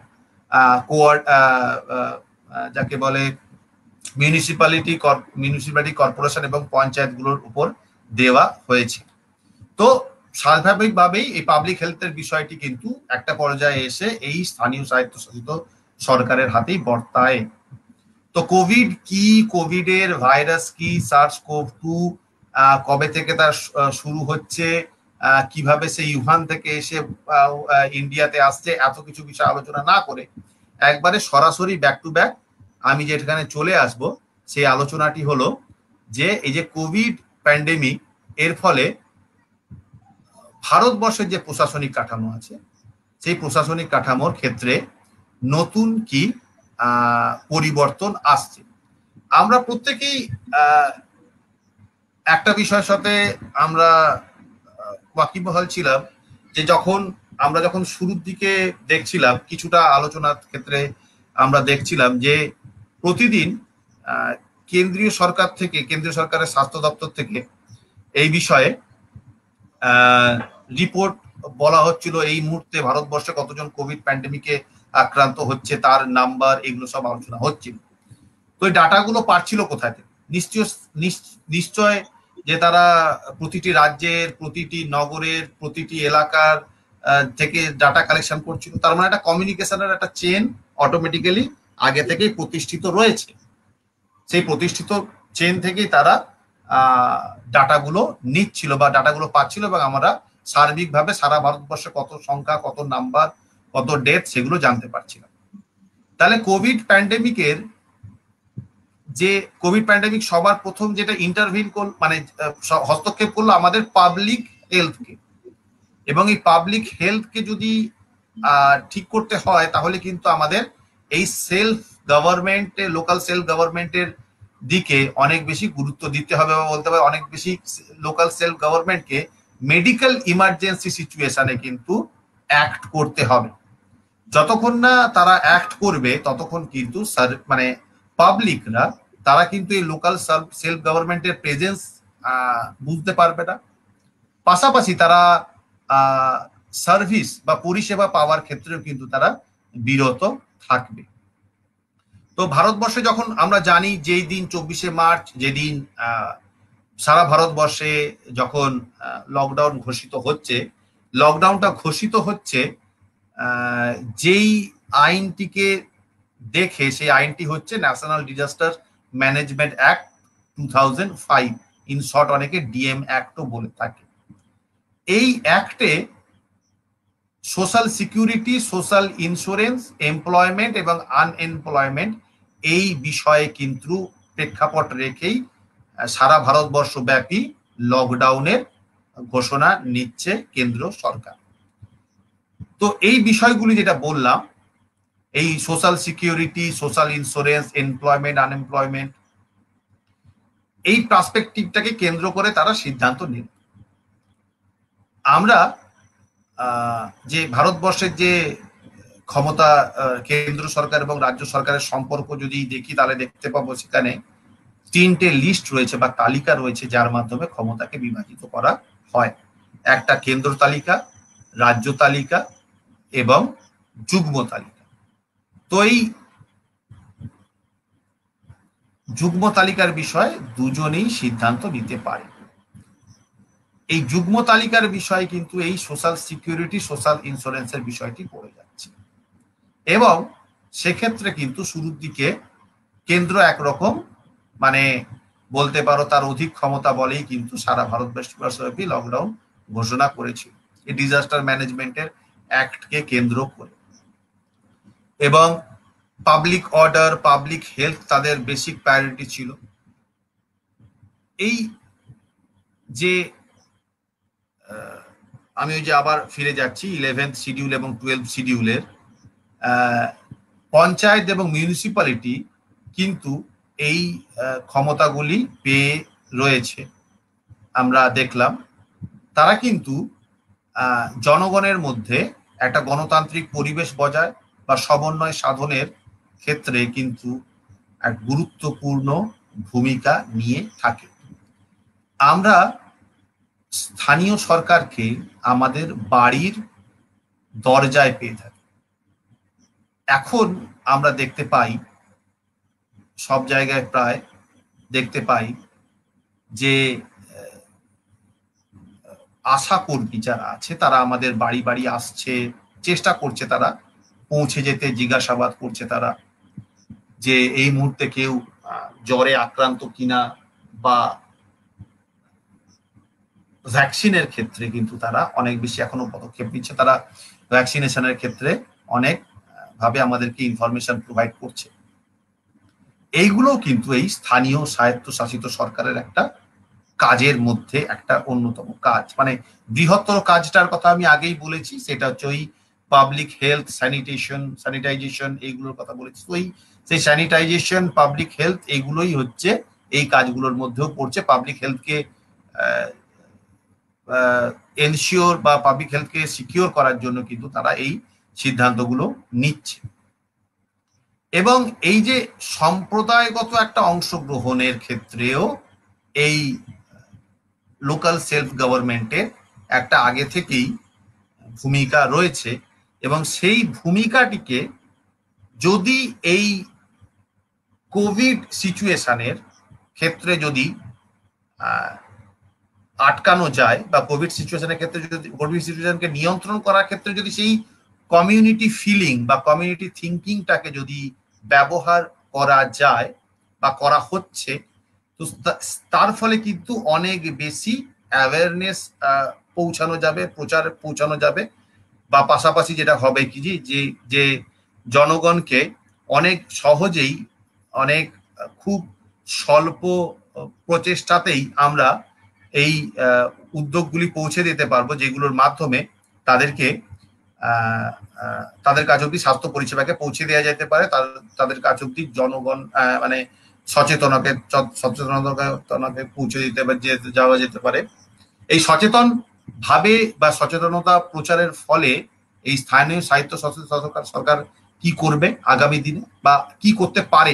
যাকে বলে মিউনিসিপ্যালিটি মিউনিসিপ্যালিটি কর্পোরেশন এবং পঞ্চায়েতগুলোর উপর দেওয়া হয়েছে। তো স্বাভাবিকভাবেই এই পাবলিক হেলথের বিষয়টি কিন্তু একটা পর্যায়ে এসে এই স্থানীয় স্বায়ত্তশাসিত সরকারের হাতেই বর্তায়। তো কোভিড কি, কোভিডের ভাইরাস কি, সার্স কোভ টু কবে থেকে তার শুরু হচ্ছে, কিভাবে সে ইউহান থেকে এসে ইন্ডিয়াতে আসছে, এত কিছু বিষয় আলোচনা না করে একবারে সরাসরি ব্যাক টু ব্যাক আমি যেখানে চলে আসব সেই আলোচনাটি হলো যে এই যে কোভিড প্যান্ডেমিক এর ফলে ভারতবর্ষের যে প্রশাসনিক কাঠামো আছে সেই প্রশাসনিক কাঠামোর ক্ষেত্রে নতুন কি পরিবর্তন আসছে। আমরা প্রত্যেকেই একটা বিষয়ের সাথে আমরা ওয়াকিবহাল ছিলাম যে যখন আমরা যখন শুরুর দিকে দেখছিলাম কিছুটা আলোচনার ক্ষেত্রে আমরা দেখছিলাম যে প্রতিদিন কেন্দ্রীয় সরকার থেকে, কেন্দ্রীয় সরকারের স্বাস্থ্য দপ্তর থেকে এই বিষয়ে রিপোর্ট বলা হচ্ছিল এই মুহূর্তে ভারতবর্ষে কতজন কোভিড প্যান্ডেমিকে আক্রান্ত হচ্ছে, তার নাম্বার, এগুলো সব আলোচনা হচ্ছিল। তো এই ডাটাগুলো পাচ্ছিল কোথায় থেকে? নিশ্চয় নিশ্চয় যে তারা প্রতিটি রাজ্যের, প্রতিটি নগরের, প্রতিটি এলাকার থেকে ডাটা কালেকশন করছিল। তার মানে একটা কমিউনিকেশনের একটা চেন অটোমেটিক্যালি আগে থেকেই প্রতিষ্ঠিত রয়েছে। সেই প্রতিষ্ঠিত চেন থেকেই তারা ডাটাগুলো নিচ্ছিল বা ডাটাগুলো পাচ্ছিল এবং আমরা সার্বিকভাবে সারা ভারতবর্ষে কত সংখ্যা, কত নাম্বার, কত ডেথ সেগুলো জানতে পারছিলাম। তাহলে কোভিড প্যান্ডেমিকের যে কোভিড প্যান্ডেমিক সবার প্রথম যেটা ইন্টারভিন করল, মানে হস্তক্ষেপ করলো আমাদের পাবলিক হেলথকে, এবং এই পাবলিক হেলথকে যদি ঠিক করতে হয় তাহলে কিন্তু আমাদের এই সেলফ গভর্নমেন্টে, লোকাল সেলফ গভর্নমেন্টের দিকে অনেক বেশি গুরুত্ব দিতে হবে বা বলতে হবে অনেক বেশি লোকাল সেলফ গভর্নমেন্টকে মেডিকেল ইমার্জেন্সি সিচুয়েশনে কিন্তু অ্যাক্ট করতে হবে। যতক্ষণ না তারা অ্যাক্ট করবে ততক্ষণ কিন্তু মানে পাবলিকরা তারা কিন্তু এই লোকাল সেলফ গভর্নমেন্টের প্রেজেন্স বুঝতে পারবে না, পাশাপাশি তারা সার্ভিস বা পরিষেবা পাওয়ার ক্ষেত্রেও কিন্তু তারা বিরত থাকবে। তো ভারতবর্ষে যখন আমরা জানি যেই দিন চব্বিশে মার্চ, যেদিন সারা ভারতবর্ষে যখন লকডাউন ঘোষিত হচ্ছে, লকডাউনটা ঘোষিত হচ্ছে যেই আইনটিকে দেখে, সেই আইনটি হচ্ছে national disaster management act two thousand five, in short অনেকে ডিএম অ্যাক্টও বলে থাকে। এই অ্যাক্টে social security, social insurance, employment এবং আনএমপ্লয়মেন্ট এই বিষয়ে কিন্তু প্রেক্ষাপট রেখেই সারা ভারতবর্ষ ব্যাপী লকডাউনের ঘোষণা নিচ্ছে কেন্দ্র সরকার। তো এই বিষয়গুলি যেটা বললাম, এই social security, social insurance, employment, unemployment, এই পার্সপেক্টিভটাকে কেন্দ্র করে তারা সিদ্ধান্ত নিল। আমরা যে ভারতবর্ষের যে ক্ষমতা, কেন্দ্র সরকার এবং রাজ্য সরকারের সম্পর্ক যদি দেখি তাহলে দেখতে পাবো সেখানে তিনটে লিস্ট রয়েছে বা তালিকা রয়েছে যার মাধ্যমে ক্ষমতাকে বিভাজিত করা হয়। একটা কেন্দ্র তালিকা, রাজ্য তালিকা এবং যুগ্ম তালিকা। তো এই যুগ্ম তালিকার বিষয়ে দুজনেই সিদ্ধান্ত নিতে পারে। এই যুগ্ম তালিকার বিষয়ে কিন্তু এই সোশ্যাল সিকিউরিটি, সোশ্যাল ইন্স্যুরেন্সের বিষয়টি পড়ে যাচ্ছে এবং সেক্ষেত্রে কিন্তু শুরুর দিকে কেন্দ্র একরকম মানে বলতে পারো তার অধিক ক্ষমতা বলেই কিন্তু সারা ভারতবর্ষব্যাপী লকডাউন ঘোষণা করেছিল এই ডিজাস্টার ম্যানেজমেন্টের অ্যাক্টকে কেন্দ্র করে। এবং পাবলিক অর্ডার, পাবলিক হেলথ তাদের বেসিক প্রায়োরিটি ছিল। এই যে আমি ওই যে আবার ফিরে যাচ্ছি ইলেভেন্থ শিডিউল এবং টুয়েলভ শিডিউলের, পঞ্চায়েত এবং মিউনিসিপ্যালিটি কিন্তু এই ক্ষমতাগুলি পেয়ে রয়েছে। আমরা দেখলাম তারা কিন্তু জনগণের মধ্যে একটা গণতান্ত্রিক পরিবেশ বজায় বা সমন্বয় সাধনের ক্ষেত্রে কিন্তু এক গুরুত্বপূর্ণ ভূমিকা নিয়ে থাকে। আমরা স্থানীয় সরকারকে আমাদের বাড়ির দরজায় পেয়ে থাকি। এখন আমরা দেখতে পাই সব জায়গায় প্রায় দেখতে পাই যে আশা কর্মী যারা আছে তারা আমাদের বাড়ি বাড়ি আসছে, চেষ্টা করছে তারা পৌঁছে যেতে, জিজ্ঞাসাবাদ করছে তারা যে এই মুহূর্তে কেউ জ্বরে আক্রান্ত কিনা, বা ভ্যাকসিনের ক্ষেত্রে কিন্তু তারা অনেক বেশি এখনো পদক্ষেপ নিচ্ছে। তারা ভ্যাকসিনেশনের ক্ষেত্রে অনেক ভাবে আমাদেরকে ইনফরমেশন প্রোভাইড করছে। এইগুলো কিন্তু এই স্থানীয় স্বায়ত্তশাসিত সরকারের একটা কাজের মধ্যে একটা অন্যতম কাজ, মানে বৃহত্তর কাজটার কথা আমি আগেই বলেছি, সেটা হচ্ছে ওই পাবলিক হেলথ, স্যানিটেশন, স্যানিটাইজেশন এইগুলোর কথা বলেছি। ওই সেই স্যানিটাইজেশন, পাবলিক হেলথ এইগুলোই হচ্ছে এই কাজগুলোর মধ্যেও পড়ছে। পাবলিক হেলথকে এনশিওর বা পাবলিক হেলথকে সিকিউর করার জন্য কিন্তু তারা এই সিদ্ধান্তগুলো নিচ্ছে। এবং এই যে সম্প্রদায়গত একটা অংশগ্রহণের ক্ষেত্রেও এই লোকাল সেলফ গভর্নমেন্টের একটা আগে থেকেই ভূমিকা রয়েছে, এবং সেই ভূমিকাটিকে যদি এই কোভিড সিচুয়েশনের ক্ষেত্রে যদি আটকানো যায়, বা কোভিড সিচুয়েশনের ক্ষেত্রে যদি কোভিড সিচুয়েশনকে নিয়ন্ত্রণ করার ক্ষেত্রে যদি সেই কমিউনিটি ফিলিং বা কমিউনিটি থিঙ্কিংটাকে যদি ব্যবহার করা যায় বা করা হচ্ছে, তো তার ফলে কিন্তু অনেক বেশি অ্যাওয়ারনেস পৌঁছানো যাবে, প্রচার পৌঁছানো যাবে, বা পাশাপাশি যেটা হবে কি যে যে জনগণকে অনেক সহজেই, অনেক খুব স্বল্প প্রচেষ্টাতেই আমরা এই উদ্যোগগুলি পৌঁছে দিতে পারবো, যেগুলোর মাধ্যমে তাদেরকে তাদের কাছ অব্দি স্বাস্থ্য পরিষেবাকে পৌঁছে দেওয়া যেতে পারে, তাদের কাছ অব্দি জনগণ মানে সচেতনকে সচেতনতাকে পৌঁছে দিতে যাওয়া যেতে পারে। এই সচেতন ভাবে বা সচেতনতা প্রচারের ফলে এই স্থানীয় সাহিত্য সরকার সরকার কি করবে আগামী দিনে, বা কি করতে পারে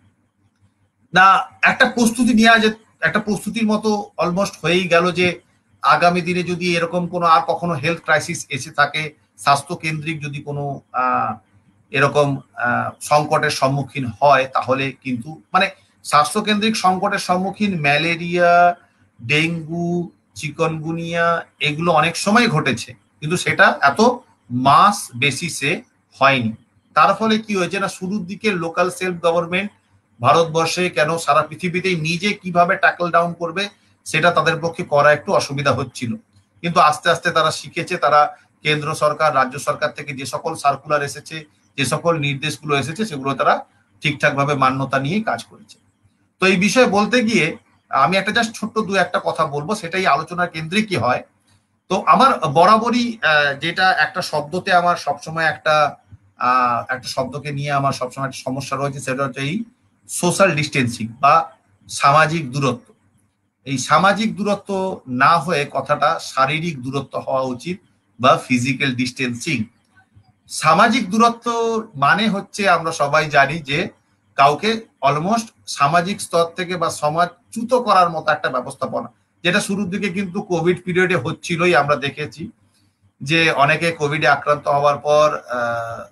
না, একটা প্রস্তুতি নেওয়া যে একটা প্রস্তুতির মতো অলমোস্ট হয়েই গেল, যে আগামী দিনে যদি এরকম কোনো আর কখনো হেলথ ক্রাইসিস এসে থাকে, স্বাস্থ্য কেন্দ্রিক যদি কোনো আহ এরকম আহ সংকটের সম্মুখীন হয়, তাহলে কিন্তু মানে স্বাস্থ্যকেন্দ্রিক সংকটের সম্মুখীন ম্যালেরিয়া, ডেঙ্গু, চিকনগুনিয়া এগুলো অনেক সময় ঘটেছে, কিন্তু সেটা এত মাস বেসিসে হয়নি। তার ফলে কি হয়েছে না, শুরুর দিকে লোকাল সেলফ গভর্নমেন্ট ভারতবর্ষে কেন সারা পৃথিবীতেই নিজে কিভাবে ট্যাকল ডাউন করবে সেটা তাদের পক্ষে করা একটু অসুবিধা হচ্ছিল, কিন্তু আস্তে আস্তে তারা শিখেছে। তারা কেন্দ্র সরকার, রাজ্য সরকার থেকে যে সকল সার্কুলার এসেছে, যে সকল নির্দেশগুলো এসেছে, সেগুলো তারা ঠিকঠাক ভাবে মান্যতা নিয়ে কাজ করেছে। তো এই বিষয়ে বলতে গিয়ে আমি একটা জাস্ট ছোট্ট দু একটা কথা বলবো, সেটাই আলোচনার কেন্দ্রে কি হয়। তো আমার বরাবরই যেটা একটা শব্দতে আমার সবসময় একটা আহ একটা শব্দকে নিয়ে আমার সবসময় একটা সমস্যা রয়েছে, সেটা হচ্ছে এই সোশ্যাল ডিস্টেন্সিং বা সামাজিক দূরত্ব। এই সামাজিক দূরত্ব না হয়ে কথাটা শারীরিক দূরত্ব হওয়া উচিত বা ফিজিক্যাল ডিস্টেন্সিং। সামাজিক দূরত্ব মানে হচ্ছে আমরা সবাই জানি যে কাউকে অলমোস্ট সামাজিক স্তর থেকে বা সমাজচ্যুত করার মতো একটা ব্যবস্থাপনা, যেটা শুরুর দিকে কিন্তু কোভিড পিরিয়ডে হচ্ছিলই। আমরা দেখেছি যে অনেকে কোভিডে আক্রান্ত হওয়ার পর আহ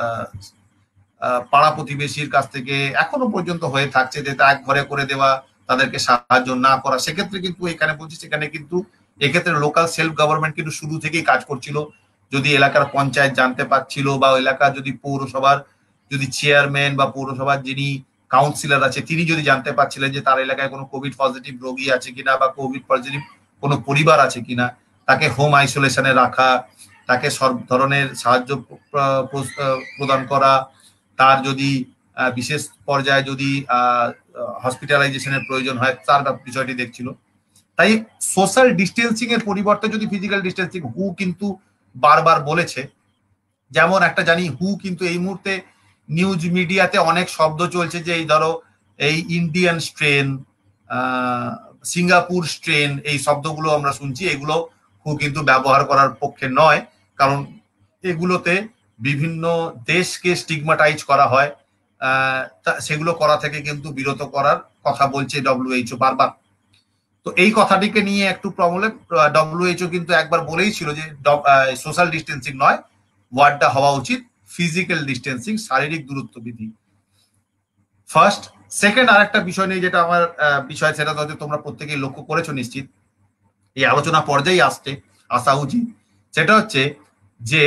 পাড়া প্রতিবেশীর কাছ থেকে এখনো পর্যন্ত হয়ে থাকছে যে এক ঘরে করে দেওয়া, তাদেরকে সাহায্য না করা। সেক্ষেত্রে কিন্তু এখানে বলছি, সেখানে কিন্তু এক্ষেত্রে লোকাল সেলফ গভর্নমেন্ট কিন্তু শুরু থেকেই কাজ করছিল। যদি এলাকার পঞ্চায়েত জানতে পারছিল, বা এলাকার যদি পৌরসভার যদি চেয়ারম্যান বা পৌরসভার যিনি কাউন্সিলর আছে তিনি যদি জানতে পারছিলেন যে তার এলাকায় কোনো কোভিড পজিটিভ রোগী আছে কিনা, বা কোভিড পজিটিভ কোনো পরিবার আছে কিনা, তাকে হোম আইসোলেশনে রাখা, তাকে সব ধরনের সাহায্য প্রদান করা, তার যদি বিশেষ পর্যায়ে যদি আহ হসপিটালাইজেশনের প্রয়োজন হয় তার বিষয়টি দেখছিল। তাই সোশ্যাল ডিস্টেন্সিং এর পরিবর্তে যদি ফিজিক্যাল ডিস্টেন্সিং, হু কিন্তু বারবার বলেছে, যেমন একটা জানি হু কিন্তু এই মুহূর্তে নিউজ মিডিয়াতে অনেক শব্দ চলছে যে এই ধরো এই Indian strain, ah Singapore strain, এই শব্দগুলো আমরা শুনছি, এগুলো হু কিন্তু ব্যবহার করার পক্ষে নয়, কারণ এগুলোতে বিভিন্ন দেশকে স্টিগমাটাইজ করা হয়, আহ সেগুলো করা থেকে কিন্তু বিরত করার কথা বলছে ডব্লিউএইচও বারবার। তো এই কথাটিকে নিয়ে একটু প্রবলেম, ডব্লিউএইচও কিন্তু একবার বলেই ছিল যে সোশ্যাল ডিস্টেন্সিং নয়, ওয়ার্ডটা হওয়া উচিত ফিজিক্যাল ডিস্টেন্সিং, শারীরিক দূরত্ব বিধি। ফার্স্ট। সেকেন্ড আর একটা বিষয় নিয়ে যেটা আমার বিষয়, সেটা হচ্ছে তোমরা প্রত্যেকেই লক্ষ্য করেছো নিশ্চিত, এই আলোচনা পর্যায়ে আসছে আসা উচিত, সেটা হচ্ছে যে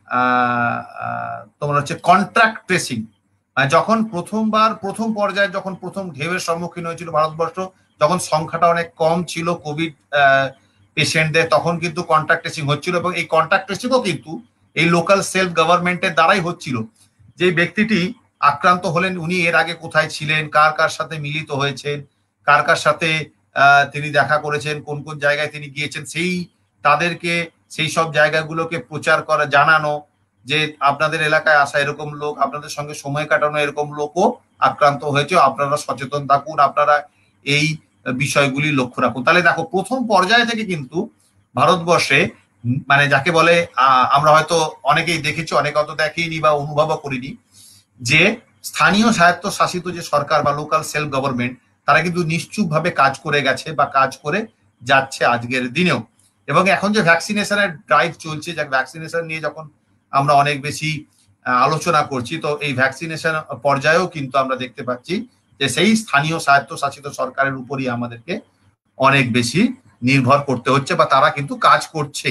তোমার হচ্ছে কন্ট্রাক্ট ট্রেসিং। মানে যখন প্রথমবার প্রথম পর্যায়ে যখন প্রথম ঢেউয়ের সম্মুখীন হয়েছিল ভারতবর্ষ, যখন সংখ্যাটা অনেক কম ছিল কোভিড পেশেন্টদের, তখন কিন্তু কন্ট্রাক্ট ট্রেসিং হচ্ছিল, এবং এই কন্ট্রাক্ট ট্রেসিংও কিন্তু এই লোকাল সেলফ গভর্নমেন্টের দ্বারাই হচ্ছিল। যে ব্যক্তিটি আক্রান্ত হলেন উনি এর আগে কোথায় ছিলেন, কার কার সাথে মিলিত হয়েছেন, কার কার সাথে তিনি দেখা করেছেন, কোন কোন জায়গায় তিনি গিয়েছেন, সেই তাদেরকে সেই সব জায়গাগুলোকে প্রচার করা, জানানো যে আপনাদের এলাকায় আসা এরকম লোক, আপনাদের সঙ্গে সময় কাটানো এরকম লোকও আক্রান্ত হয়েছে, আপনারা সচেতন থাকুন, আপনারা এই বিষয়গুলি লক্ষ্য রাখুন। তাহলে দেখো প্রথম পর্যায়ে থেকে কিন্তু ভারতবর্ষে মানে যাকে বলে আমরা হয়তো অনেকেই দেখেছি, অনেকে অত দেখেনি বা অনুভবও করিনি, যে স্থানীয় স্বায়ত্তশাসিত যে সরকার বা লোকাল সেলফ গভর্নমেন্ট তারা কিন্তু নিশ্চুপভাবে কাজ করে গেছে বা কাজ করে যাচ্ছে আজকের দিনেও। এবং এখন যে ভ্যাকসিনেশনের ড্রাইভ চলছে, যে ভ্যাকসিনেশন নিয়ে যখন আমরা অনেক বেশি আলোচনা করছি, তো এই ভ্যাকসিনেশন পর্যায়েও কিন্তু আমরা দেখতে পাচ্ছি যে সেই স্থানীয় স্বায়ত্তশাসিত সরকারের উপরই আমাদেরকে অনেক বেশি নির্ভর করতে হচ্ছে বা তারা কিন্তু কাজ করছে।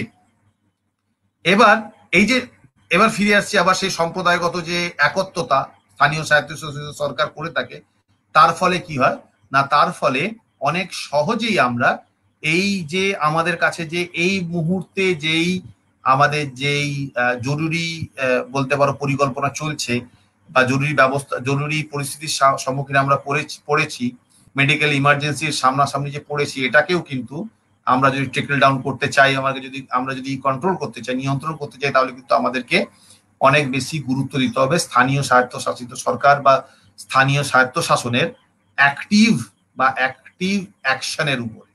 এবার এই যে এবার ফিরে আসছি আবার সেই সম্প্রদায়গত যে একত্বতা স্থানীয় স্বায়ত্তশাসিত সরকার করে থাকে, তার ফলে কি হয় না, তার ফলে অনেক সহজেই আমরা এই যে আমাদের কাছে যে এই মুহূর্তে যেই আমাদের যেই জরুরি বলতে পারো পরিকল্পনা চলছে বা জরুরি ব্যবস্থা জরুরি পরিস্থিতির সম্মুখীন আমরা পড়েছি, মেডিকেল ইমার্জেন্সির সামনাসামনি যে পড়েছি, এটাকেও কিন্তু আমরা যদি ট্যাকল ডাউন করতে চাই, আমাকে যদি আমরা যদি কন্ট্রোল করতে চাই, নিয়ন্ত্রণ করতে চাই, তাহলে কিন্তু আমাদেরকে অনেক বেশি গুরুত্ব দিতে হবে স্থানীয় স্বায়ত্তশাসিত সরকার বা স্থানীয় স্বায়ত্তশাসনের অ্যাক্টিভ বা অ্যাক্টিভ অ্যাকশনের উপরে।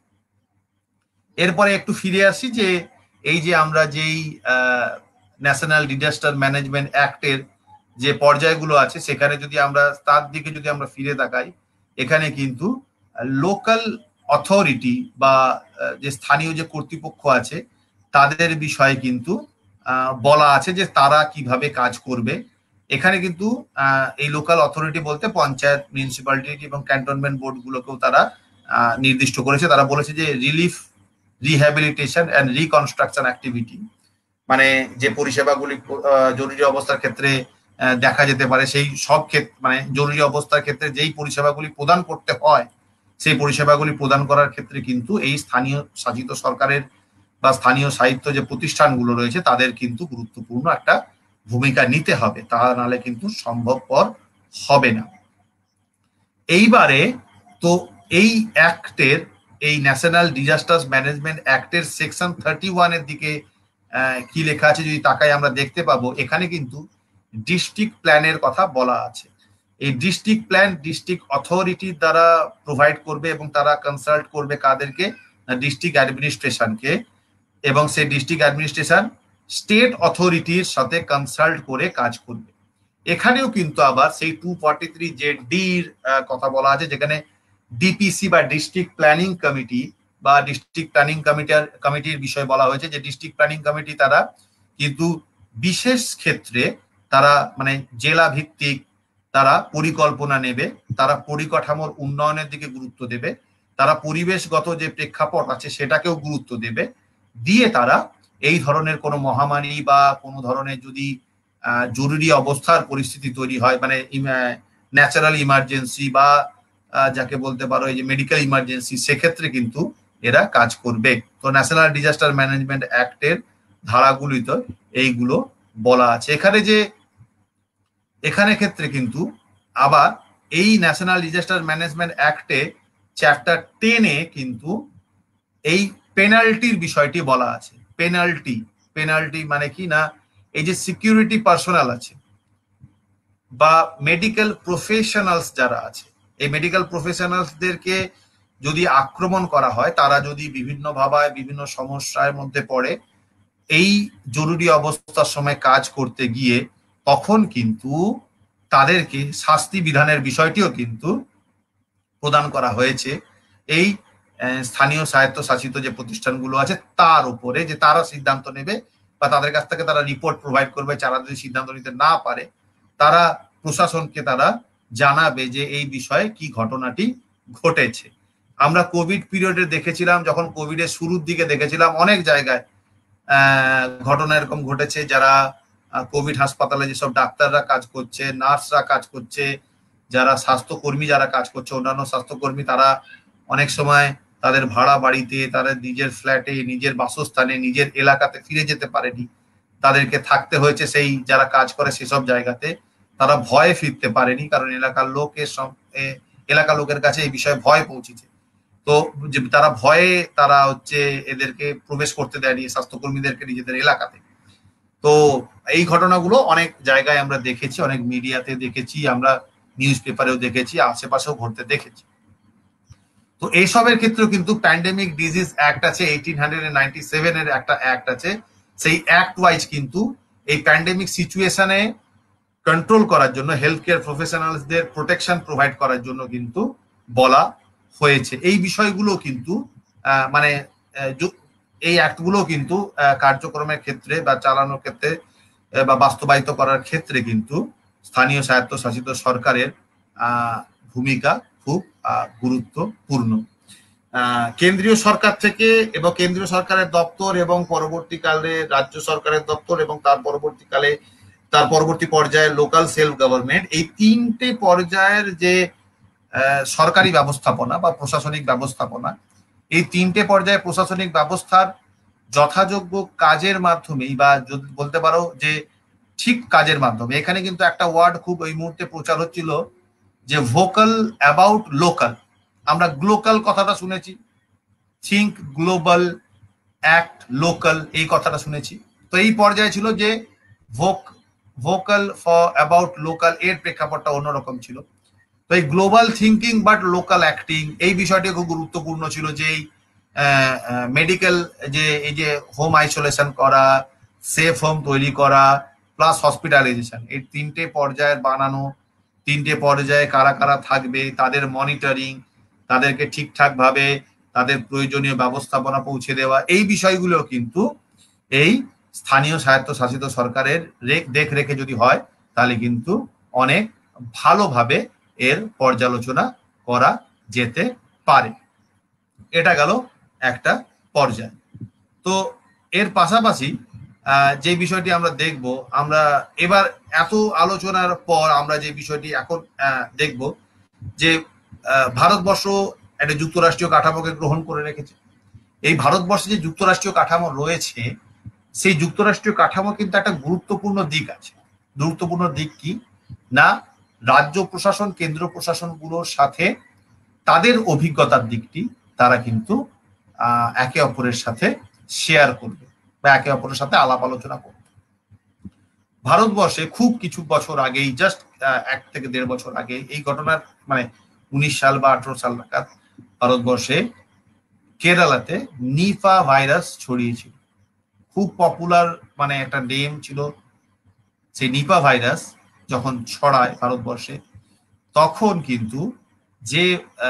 এরপরে একটু ফিরে আসি যে এই যে আমরা যেই ন্যাশনাল ডিজাস্টার ম্যানেজমেন্ট অ্যাক্টের যে পর্যায়গুলো আছে, সেখানে যদি আমরা তার দিকে যদি আমরা ফিরে তাকাই, এখানে কিন্তু লোকাল অথরিটি বা যে স্থানীয় যে কর্তৃপক্ষ আছে তাদের বিষয়ে কিন্তু বলা আছে যে তারা কিভাবে কাজ করবে। এখানে কিন্তু এই লোকাল অথরিটি বলতে পঞ্চায়েত, মিউনিসিপ্যালিটি এবং ক্যান্টনমেন্ট বোর্ড গুলোকেও তারা নির্দিষ্ট করেছে। তারা বলেছে যে relief, rehabilitation and reconstruction activity, মানে যে পরিষেবাগুলি জরুরি অবস্থার ক্ষেত্রে দেখা যেতে পারে, সেই সব ক্ষেত্রে মানে জরুরি অবস্থার ক্ষেত্রে যেই পরিষেবাগুলি প্রদান করতে হয়, সেই পরিষেবাগুলি প্রদান করার ক্ষেত্রে কিন্তু এই স্থানীয় শাসিত সরকারের বা স্থানীয় সাহিত্য যে প্রতিষ্ঠানগুলো রয়েছে তাদের কিন্তু গুরুত্বপূর্ণ একটা ভূমিকা নিতে হবে, তা নাহলে কিন্তু সম্ভবপর হবে না। এইবারে তো এই অ্যাক্টের, এই ন্যাশনাল ডিজাস্টার ম্যানেজমেন্ট অ্যাক্টের সেকশন থার্টি ওয়ান এর দিকে কি লেখা আছে যদি তাকাই, আমরা দেখতে পাবো এখানে কিন্তু ডিস্ট্রিক্ট প্ল্যানের কথা বলা আছে। এই ডিস্ট্রিক্ট প্ল্যান ডিস্ট্রিক্ট অথরিটির দ্বারা প্রোভাইড করবে এবং তারা কনসাল্ট করবে কাদেরকে, ডিস্ট্রিক্ট অ্যাডমিনিস্ট্রেশনকে, এবং সেই ডিস্ট্রিক্ট অ্যাডমিনিস্ট্রেশন স্টেট অথরিটির সাথে কনসাল্ট করে কাজ করবে। এখানেও কিন্তু আবার সেই টু ফর্টি থ্রি জে ডির কথা বলা আছে, যেখানে ডিপিসি বা ডিস্ট্রিক্ট প্ল্যানিং কমিটি বা ডিস্ট্রিক্ট প্ল্যানিং কমিটির কমিটির বিষয় বলা হয়েছে যে ডিস্ট্রিক্ট প্ল্যানিং কমিটি তারা কিন্তু বিশেষ ক্ষেত্রে তারা মানে জেলা ভিত্তিক তারা পরিকল্পনা নেবে, তারা পরিকাঠামোর উন্নয়নের দিকে গুরুত্ব দেবে, তারা পরিবেশগত যে প্রেক্ষাপট আছে সেটাকেও গুরুত্ব দেবে, দিয়ে তারা এই ধরনের কোনো মহামারী বা কোনো ধরনের যদি জরুরি অবস্থার পরিস্থিতি তৈরি হয়, মানে ন্যাচারাল ইমার্জেন্সি বা যাকে বলতে পারো এই যে মেডিকেল ইমার্জেন্সি, সেক্ষেত্রে কিন্তু এরা কাজ করবে। তো ন্যাশনাল ডিজাস্টার ম্যানেজমেন্ট অ্যাক্টের ধারাগুলিতে এইগুলো বলা আছে। এখানে যে এখানে ক্ষেত্রে কিন্তু আবার এই ন্যাশনাল ডিজাস্টার ম্যানেজমেন্ট অ্যাক্টে চ্যাপ্টার টেনে কিন্তু এই পেনাল্টির বিষয়টি বলা আছে। পেনাল্টি পেনাল্টি মানে কি না, এই যে সিকিউরিটি পার্সোনাল আছে বা মেডিকেল প্রফেশনালস যারা আছে, এই মেডিকেল প্রফেশনালসদেরকে যদি আক্রমণ করা হয়, তারা যদি বিভিন্ন ভাবে বিভিন্ন সমস্যার মধ্যে পড়ে এই জরুরি অবস্থার সময় কাজ করতে গিয়ে, তখন কিন্তু তাদেরকে শাস্তি বিধানের বিষয়টিও কিন্তু প্রদান করা হয়েছে এই স্থানীয় স্বায়ত্তশাসিত যে প্রতিষ্ঠানগুলো আছে তার উপরে, যে তারা সিদ্ধান্ত নেবে বা তাদের কাছ থেকে তারা রিপোর্ট প্রোভাইড করবে। যারা যদি সিদ্ধান্ত নিতে না পারে তারা প্রশাসনকে তারা জানাবে যে এই বিষয়ে কি ঘটনাটি ঘটেছে। আমরা কোভিড পিরিয়ডে দেখেছিলাম, যখন কোভিডের শুরুর দিকে দেখেছিলাম অনেক জায়গায় ঘটনা এরকম ঘটেছে, যারা কোভিড হাসপাতালে যেসব ডাক্তাররা কাজ করছে, নার্সরা কাজ করছে, যারা স্বাস্থ্যকর্মী যারা কাজ করছে, অন্যান্য স্বাস্থ্যকর্মী, তারা অনেক সময় তাদের ভাড়া বাড়িতে, তাদের নিজের ফ্ল্যাটে, নিজের বাসস্থানে, নিজের এলাকাতে ফিরে যেতে পারেনি, তাদেরকে থাকতে হয়েছে সেই যারা কাজ করে সেসব জায়গাতে। তারা ভয়ে ফিরতে পারেনি, কারণ এলাকার লোকের এলাকার লোকের কাছে এই বিষয়ে ভয় পৌঁছেছে। তো তারা ভয়ে তারা হচ্ছে এদেরকে প্রবেশ করতে দেয়নি, স্বাস্থ্যকর্মীদেরকে নিজেদের এলাকাতে। তো এই ঘটনাগুলো অনেক জায়গায় আমরা দেখেছি, অনেক মিডিয়াতে দেখেছি, আমরা নিউজ পেপারেও দেখেছি, আশেপাশেও ঘটতে দেখেছি। তো এইসবের ক্ষেত্রেও কিন্তু প্যান্ডেমিক ডিজিজ অ্যাক্ট আছে, এইটিন হান্ড্রেড নাইনটি সেভেন এর একটা অ্যাক্ট আছে। সেই অ্যাক্ট ওয়াইজ কিন্তু এই প্যান্ডেমিক সিচুয়েশনে কন্ট্রোল করার জন্য, হেলথ কেয়ার প্রফেশনালসদের প্রোটেকশন প্রোভাইড করার জন্য কিন্তু বলা হয়েছে। এই বিষয়গুলো কিন্তু মানে এই অ্যাক্টগুলো কিন্তু কার্যক্রমের ক্ষেত্রে বা চালানোর ক্ষেত্রে বা বাস্তবায়িত করার ক্ষেত্রে কিন্তু স্থানীয় স্বায়ত্তশাসিত সরকারের ভূমিকা খুব গুরুত্বপূর্ণ। কেন্দ্রীয় সরকার থেকে এবং কেন্দ্রীয় সরকারের দপ্তর এবং পরবর্তীকালে রাজ্য সরকারের দপ্তর এবং তার পরবর্তীকালে তার পরবর্তী পর্যায়ে লোকাল সেলফ গভর্নমেন্ট, এই তিনটে পর্যায়ের যে সরকারি ব্যবস্থাপনা বা প্রশাসনিক ব্যবস্থাপনা, এই তিনটে পর্যায়ে প্রশাসনিক ব্যবস্থার যথাযোগ্য কাজের মাধ্যমেই বা বলতে পারো যে ঠিক কাজের মাধ্যমে, এখানে কিন্তু একটা ওয়ার্ড খুব এই মুহূর্তে প্রচার হচ্ছিল যে ভোকাল অ্যাবাউট লোকাল। আমরা গ্লোকাল কথাটা শুনেছি, থিঙ্ক গ্লোবাল, অ্যাক্ট লোকাল, এই কথাটা শুনেছি। তো এই পর্যায়ে ছিল যে ভোক ভোকাল ফর অ্যাবাউট লোকাল, এর প্রেক্ষাপটটা অন্যরকম ছিল। তো এই global thinking but local acting, এই বিষয়টি খুব গুরুত্বপূর্ণ ছিল। যে মেডিকেল যে এই যে হোম আইসোলেশন করা, সেফ হোম তৈরি করা, প্লাস হসপিটালাইজেশন, এই তিনটে পর্যায়ের বানানো, তিনটে পর্যায়ে কারা কারা থাকবে, তাদের মনিটরিং, তাদেরকে ঠিকঠাক ভাবে তাদের প্রয়োজনীয় ব্যবস্থাপনা পৌঁছে দেওয়া, এই বিষয়গুলো কিন্তু এই স্থানীয় স্বায়ত্তশাসিত সরকারের দেখ রেখে যদি হয় তাহলে কিন্তু অনেক ভালোভাবে এর পর্যালোচনা করা যেতে পারে। এটা গেল একটা পর্যায়। তো এর পাশাপাশি যে বিষয়টি আমরা দেখব, আমরা এবার এত আলোচনার পর আমরা যে বিষয়টি এখন দেখব যে ভারতবর্ষ একটা যুক্তরাষ্ট্রীয় কাঠামোকে গ্রহণ করে রেখেছে। এই ভারতবর্ষে যে যুক্তরাষ্ট্রীয় কাঠামো রয়েছে, সেই যুক্তরাষ্ট্রীয় কাঠামো কিন্তু একটা গুরুত্বপূর্ণ দিক আছে। গুরুত্বপূর্ণ দিক কি না, রাজ্য প্রশাসন কেন্দ্র প্রশাসনগুলোর সাথে তাদের অভিজ্ঞতার দিকটি তারা কিন্তু একে অপরের সাথে শেয়ার করবে বা একে অপরের সাথে আলাপ আলোচনা করবে। ভারতবর্ষে খুব কিছু বছর আগেই, জাস্ট এক থেকে দেড় বছর আগে এই ঘটনার মানে উনিশ সাল বা আঠারো সাল নাগাদ ভারতবর্ষে কেরালাতে নিপা ভাইরাস ছড়িয়েছিল। খুব পপুলার মানে একটা নেম ছিল। সেই নিপা ভাইরাস যখন ছড়ায় ভারতবর্ষে, তখন কিন্তু যে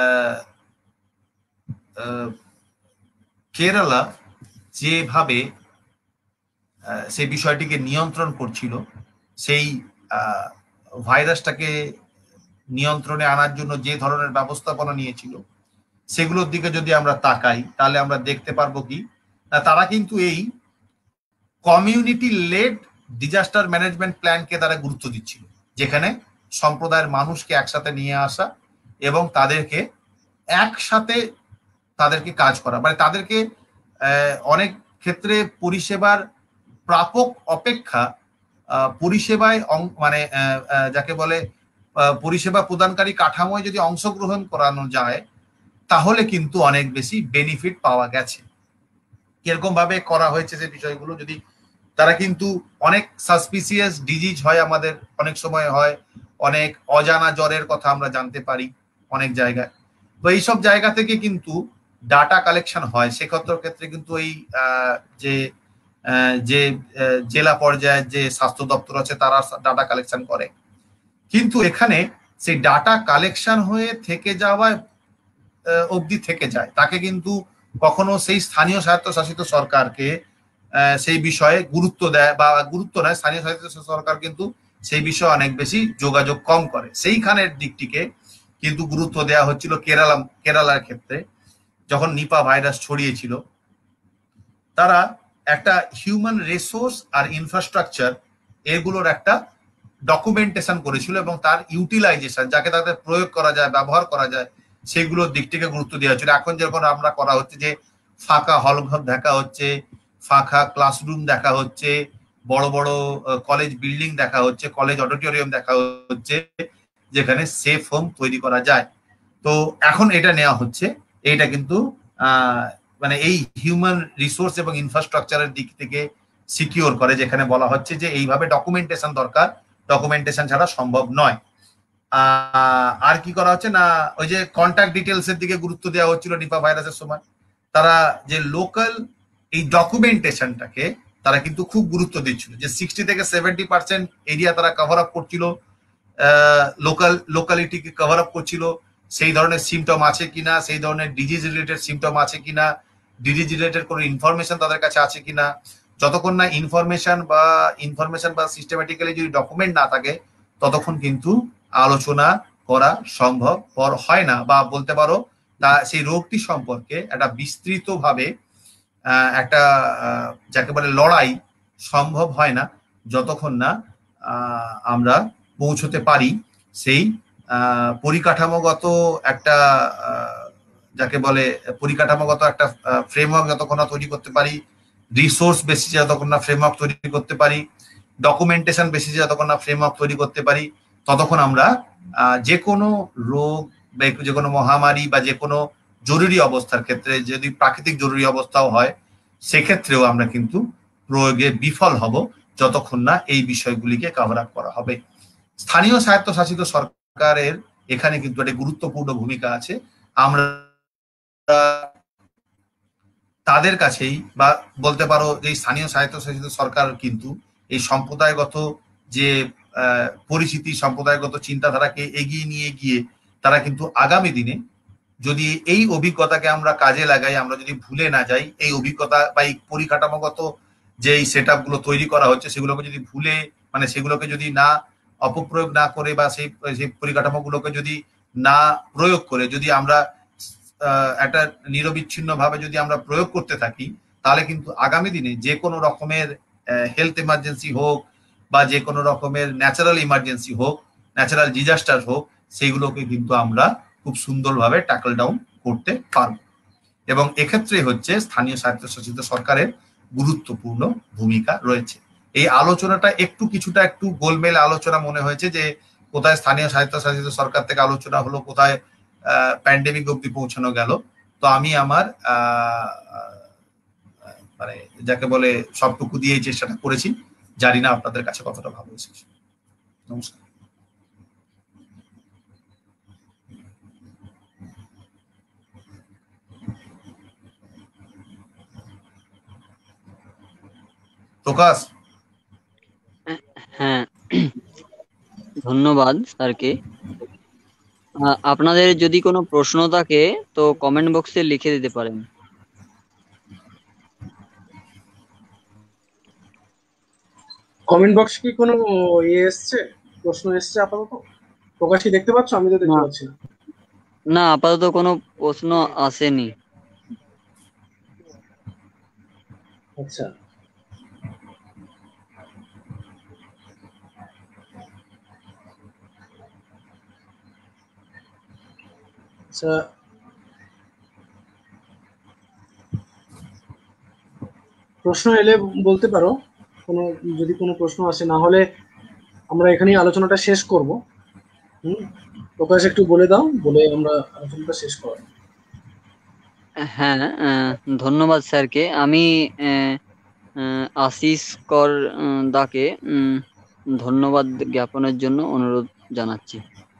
কেরালা যেভাবে সেই বিষয়টিকে নিয়ন্ত্রণ করছিল, সেই ভাইরাসটাকে নিয়ন্ত্রণে আনার জন্য যে ধরনের ব্যবস্থাপনা নিয়েছিল, সেগুলোর দিকে যদি আমরা তাকাই তাহলে আমরা দেখতে পারবো কি তারা কিন্তু এই কমিউনিটি লেড ডিজাস্টার ম্যানেজমেন্ট প্ল্যানকে তারা গুরুত্ব দিচ্ছিল, যেখানে সম্প্রদায়ের মানুষকে একসাথে নিয়ে আসা এবং তাদেরকে একসাথে তাদেরকে কাজ করা, মানে তাদেরকে অনেক ক্ষেত্রে পরিষেবার প্রাপক অপেক্ষা পরিষেবায় মানে যাকে বলে পরিষেবা প্রদানকারী কাঠামোয় যদি অংশগ্রহণ করানো যায় তাহলে কিন্তু অনেক বেশি বেনিফিট পাওয়া গেছে। কিরকম ভাবে করা হয়েছে যে বিষয়গুলো, যদি তারা কিন্তু অনেক সাসপিসিয়াস ডিজিজ হয়, আমাদের অনেক সময় হয়, অনেক অজানা জ্বরের কথা আমরা জানতে পারি অনেক জায়গায়। তো এইসব জায়গা থেকে কিন্তু ডাটা কালেকশন হয়। সেক্ষেত্রে ক্ষেত্রে কিন্তু এই যে যে জেলা পর্যায়ে যে স্বাস্থ্য দপ্তর আছে তারা ডাটা কালেকশন করে, কিন্তু এখানে সেই ডাটা কালেকশন হয়ে থেকে যাওয়া অবধি থেকে যায়, তাকে কিন্তু কখনো সেই স্থানীয় স্বায়ত্তশাসিত সরকারকে সেই বিষয়ে গুরুত্ব দেয় বা গুরুত্ব নেয়। স্থানীয় স্বায়ত্তশাসিত সরকার কিন্তু সেই বিষয়ে অনেক বেশি যোগাযোগ কম করে। সেইখানের দিকটিকে কিন্তু গুরুত্ব দেওয়া হচ্ছিল কেরালা কেরালার ক্ষেত্রে। যখন নিপা ভাইরাস ছড়িয়েছিল, তারা একটা হিউম্যান রিসোর্স আর ইনফ্রাস্ট্রাকচার এগুলোর একটা ডকুমেন্টেশন করেছিল এবং তার ইউটিলাইজেশন, যাকে তাদের প্রয়োগ করা যায়, ব্যবহার করা যায়, সেগুলোর দিক থেকে গুরুত্ব দেওয়া হচ্ছিল। এখন যখন আমরা করা হচ্ছে যে ফাঁকা হলঘর দেখা হচ্ছে, ফাঁকা ক্লাসরুম দেখা হচ্ছে, বড় বড় কলেজ বিল্ডিং দেখা হচ্ছে, কলেজ অডিটোরিয়াম দেখা হচ্ছে, যেখানে সেফ হোম তৈরি করা যায়। তো এখন এটা নেওয়া হচ্ছে, এইটা কিন্তু আহ মানে এই হিউম্যান রিসোর্স এবং ইনফ্রাস্ট্রাকচারের দিক থেকে সিকিউর করে, যেখানে বলা হচ্ছে যে এইভাবে ডকুমেন্টেশন দরকার, ডকুমেন্টেশন ছাড়া সম্ভব নয়। আর কি করা হচ্ছে না, ওই যে কন্ট্যাক্ট ডিটেলস এর দিকে গুরুত্ব দেওয়া হচ্ছিল নিপা ভাইরাসের সময়। তারা যে লোকাল এই ডকুমেন্টেশনটাকে তারা কিন্তু খুব গুরুত্ব দিচ্ছিল, যে সিক্সটি থেকে সেভেন্টি পার্সেন্ট এরিয়া তারা কভার আপ করছিল, লোকাল লোকালিটিকে কভার আপ করছিল, সেই ধরনের সিমটম আছে কিনা, সেই ধরনের ডিজিজ রিলেটেড সিমটম আছে কিনা, ডিজিজ রিলেটেড কোনো ইনফরমেশন তাদের কাছে আছে কিনা। যতক্ষণ না ইনফরমেশন বা ইনফরমেশন বা সিস্টেমেটিক্যালি যদি ডকুমেন্ট না থাকে, ততক্ষণ কিন্তু আলোচনা করা সম্ভব হয় না, বা বলতে পারো তা সেই রোগটি সম্পর্কে একটা বিস্তৃতভাবে একটা যাকে বলে লড়াই সম্ভব হয় না, যতক্ষণ না আমরা পৌঁছতে পারি সেই পরিকাঠামোগত একটা, যাকে বলে পরিকাঠামোগত একটা ফ্রেমওয়ার্ক যতক্ষণ না তৈরি করতে পারি, রিসোর্স বেসিসে যতক্ষণ না ফ্রেমওয়ার্ক তৈরি করতে পারি, ডকুমেন্টেশন বেসিসে যতক্ষণ না ফ্রেমওয়ার্ক তৈরি করতে পারি, ততক্ষণ আমরা যে কোনো রোগ বা যে কোনো মহামারী বা যে কোনো জরুরি অবস্থার ক্ষেত্রে, যদি প্রাকৃতিক জরুরি অবস্থাও হয়, সেক্ষেত্রেও আমরা কিন্তু প্রয়োগে বিফল হব, যতক্ষণ না এই বিষয়গুলিকে কভার আপ করা হবে। স্থানীয় স্বায়ত্তশাসিত সরকারের এখানে কিন্তু একটা গুরুত্বপূর্ণ ভূমিকা আছে। আমরা তাদের কাছেই, বা বলতে পারো যে স্থানীয় স্বায়ত্তশাসিত সরকার কিন্তু এই সম্প্রদায়গত যে পরিস্থিতি, সম্প্রদায়গত চিন্তাধারাকে এগিয়ে নিয়ে গিয়ে তারা কিন্তু আগামী দিনে যদি এই অভিজ্ঞতাকে আমরা কাজে লাগাই, আমরা যদি ভুলে না যাই, এই অভিজ্ঞতা বা এই পরিকাঠামোগত যে সেট আপ গুলো তৈরি করা হচ্ছে, সেগুলোকে যদি ভুলে মানে সেগুলোকে যদি না অপপ্রয়োগ না করে, বা সেই সেই পরিকাঠামোগুলোকে যদি না প্রয়োগ করে যদি আমরা একটা নিরবিচ্ছিন্ন ভাবে যদি আমরা প্রয়োগ করতে থাকি, তাহলে কিন্তু আগামী দিনে যে কোনো রকমের হেলথ ইমার্জেন্সি হোক বা যে কোনো রকমের ন্যাচারাল ইমার্জেন্সি হোক, ন্যাচারাল ডিজাস্টার হোক, সেইগুলোকে কিন্তু আমরা খুব সুন্দরভাবে ট্যাকল ডাউন করতে পারব। এবং এক্ষেত্রে হচ্ছে স্থানীয় স্বায়ত্তশাসিত সরকারের গুরুত্বপূর্ণ ভূমিকা রয়েছে। এই আলোচনাটা একটু কিছুটা একটু গোলমেল আলোচনা মনে হয়েছে, যে কোথায় স্থানীয় স্বায়ত্তশাসিত সরকার থেকে আলোচনা হলো, কোথায় প্যান্ডেমিক অব্দি পৌঁছানো গেল। তো আমি আমার মানে যাকে বলে সবটুকু দিয়ে চেষ্টাটা করেছি, জানি না আপনাদের কাছে কতটা ভালো এসেছে। নমস্কার। প্রকাশ। হ্যাঁ, ধন্যবাদ স্যারকে। আপনাদের যদি কোনো প্রশ্ন থাকে তো কমেন্ট বক্সে লিখে দিতে পারেন। কমেন্ট বক্স কি কোনো ইয়ে এসছে, প্রশ্ন এসছে আপাতত? প্রকাশ কি দেখতে পাচ্ছ? আমি তো দেখতে পাচ্ছি না। না, আপাতত কোনো প্রশ্ন আসেনি। আচ্ছা, আচ্ছা, প্রশ্ন এলে বলতে পারো, কোনো যদি কোনো প্রশ্ন আসে, না হলে আমরা এখানেই আলোচনাটা শেষ করব। হুম, প্রকাশ একটু বলে দাও, বলে আমরা আলোচনাটা শেষ করব। হ্যাঁ, ধন্যবাদ স্যারকে। আমি আশিস কর দাকে ধন্যবাদ জ্ঞাপনের জন্য অনুরোধ জানাচ্ছি।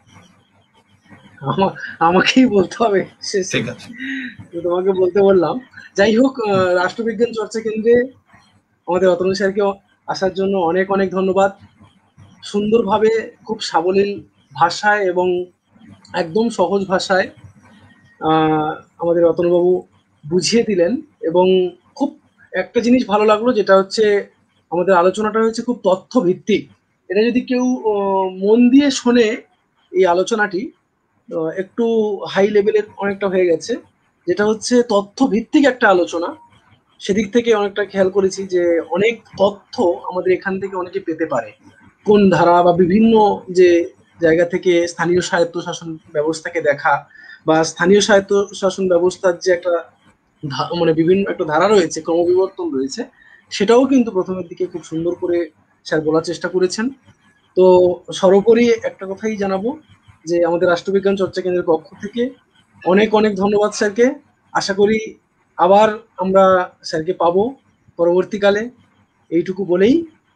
আমাকেই বলতে হবে? তোমাকে বলতে বললাম। যাই হোক, রাষ্ট্রবিজ্ঞান চর্চা কেন্দ্রে আমাদের অতনু স্যারকে আসার জন্য অনেক অনেক ধন্যবাদ। সুন্দরভাবে, খুব সাবলীল ভাষায় এবং একদম সহজ ভাষায় আমাদের অতনুবাবু বুঝিয়ে দিলেন। এবং খুব একটা জিনিস ভালো লাগলো, যেটা হচ্ছে আমাদের আলোচনাটা হচ্ছে খুব তথ্য ভিত্তিক। এটা যদি কেউ মন দিয়ে শোনে, এই আলোচনাটি একটু হাই লেভেলের অনেকটা হয়ে গেছে, যেটা হচ্ছে তথ্য ভিত্তিক একটা আলোচনা। সেদিক থেকে অনেকটা খেয়াল করেছি যে অনেক তথ্য আমাদের এখান থেকে অনেকে পেতে পারে, কোন ধারা বা বিভিন্ন যে জায়গা থেকে স্থানীয় স্বায়ত্তশাসন ব্যবস্থাকে দেখা বা স্থানীয় স্বায়ত্তশাসন ব্যবস্থার যে একটা মানে বিভিন্ন একটা ধারা রয়েছে, ক্রমবিবর্তন রয়েছে, সেটাও কিন্তু প্রথমের দিকে খুব সুন্দর করে স্যার বলার চেষ্টা করেছেন। তো সর্বোপরি একটা কথাই জানাবো যে আমাদের রাষ্ট্রবিজ্ঞান চর্চা কেন্দ্রের পক্ষ থেকে অনেক অনেক ধন্যবাদ স্যারকে। আশা করি আবার আমরা স্যারকে পাবো পরবর্তীকালে। এইটুকু বলেই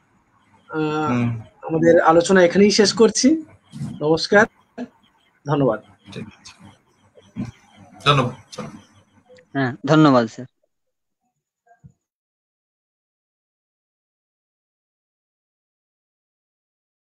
আমাদের আলোচনা এখানেই শেষ করছি। নমস্কার, ধন্যবাদ। ধন্যবাদ। হ্যাঁ, ধন্যবাদ স্যার।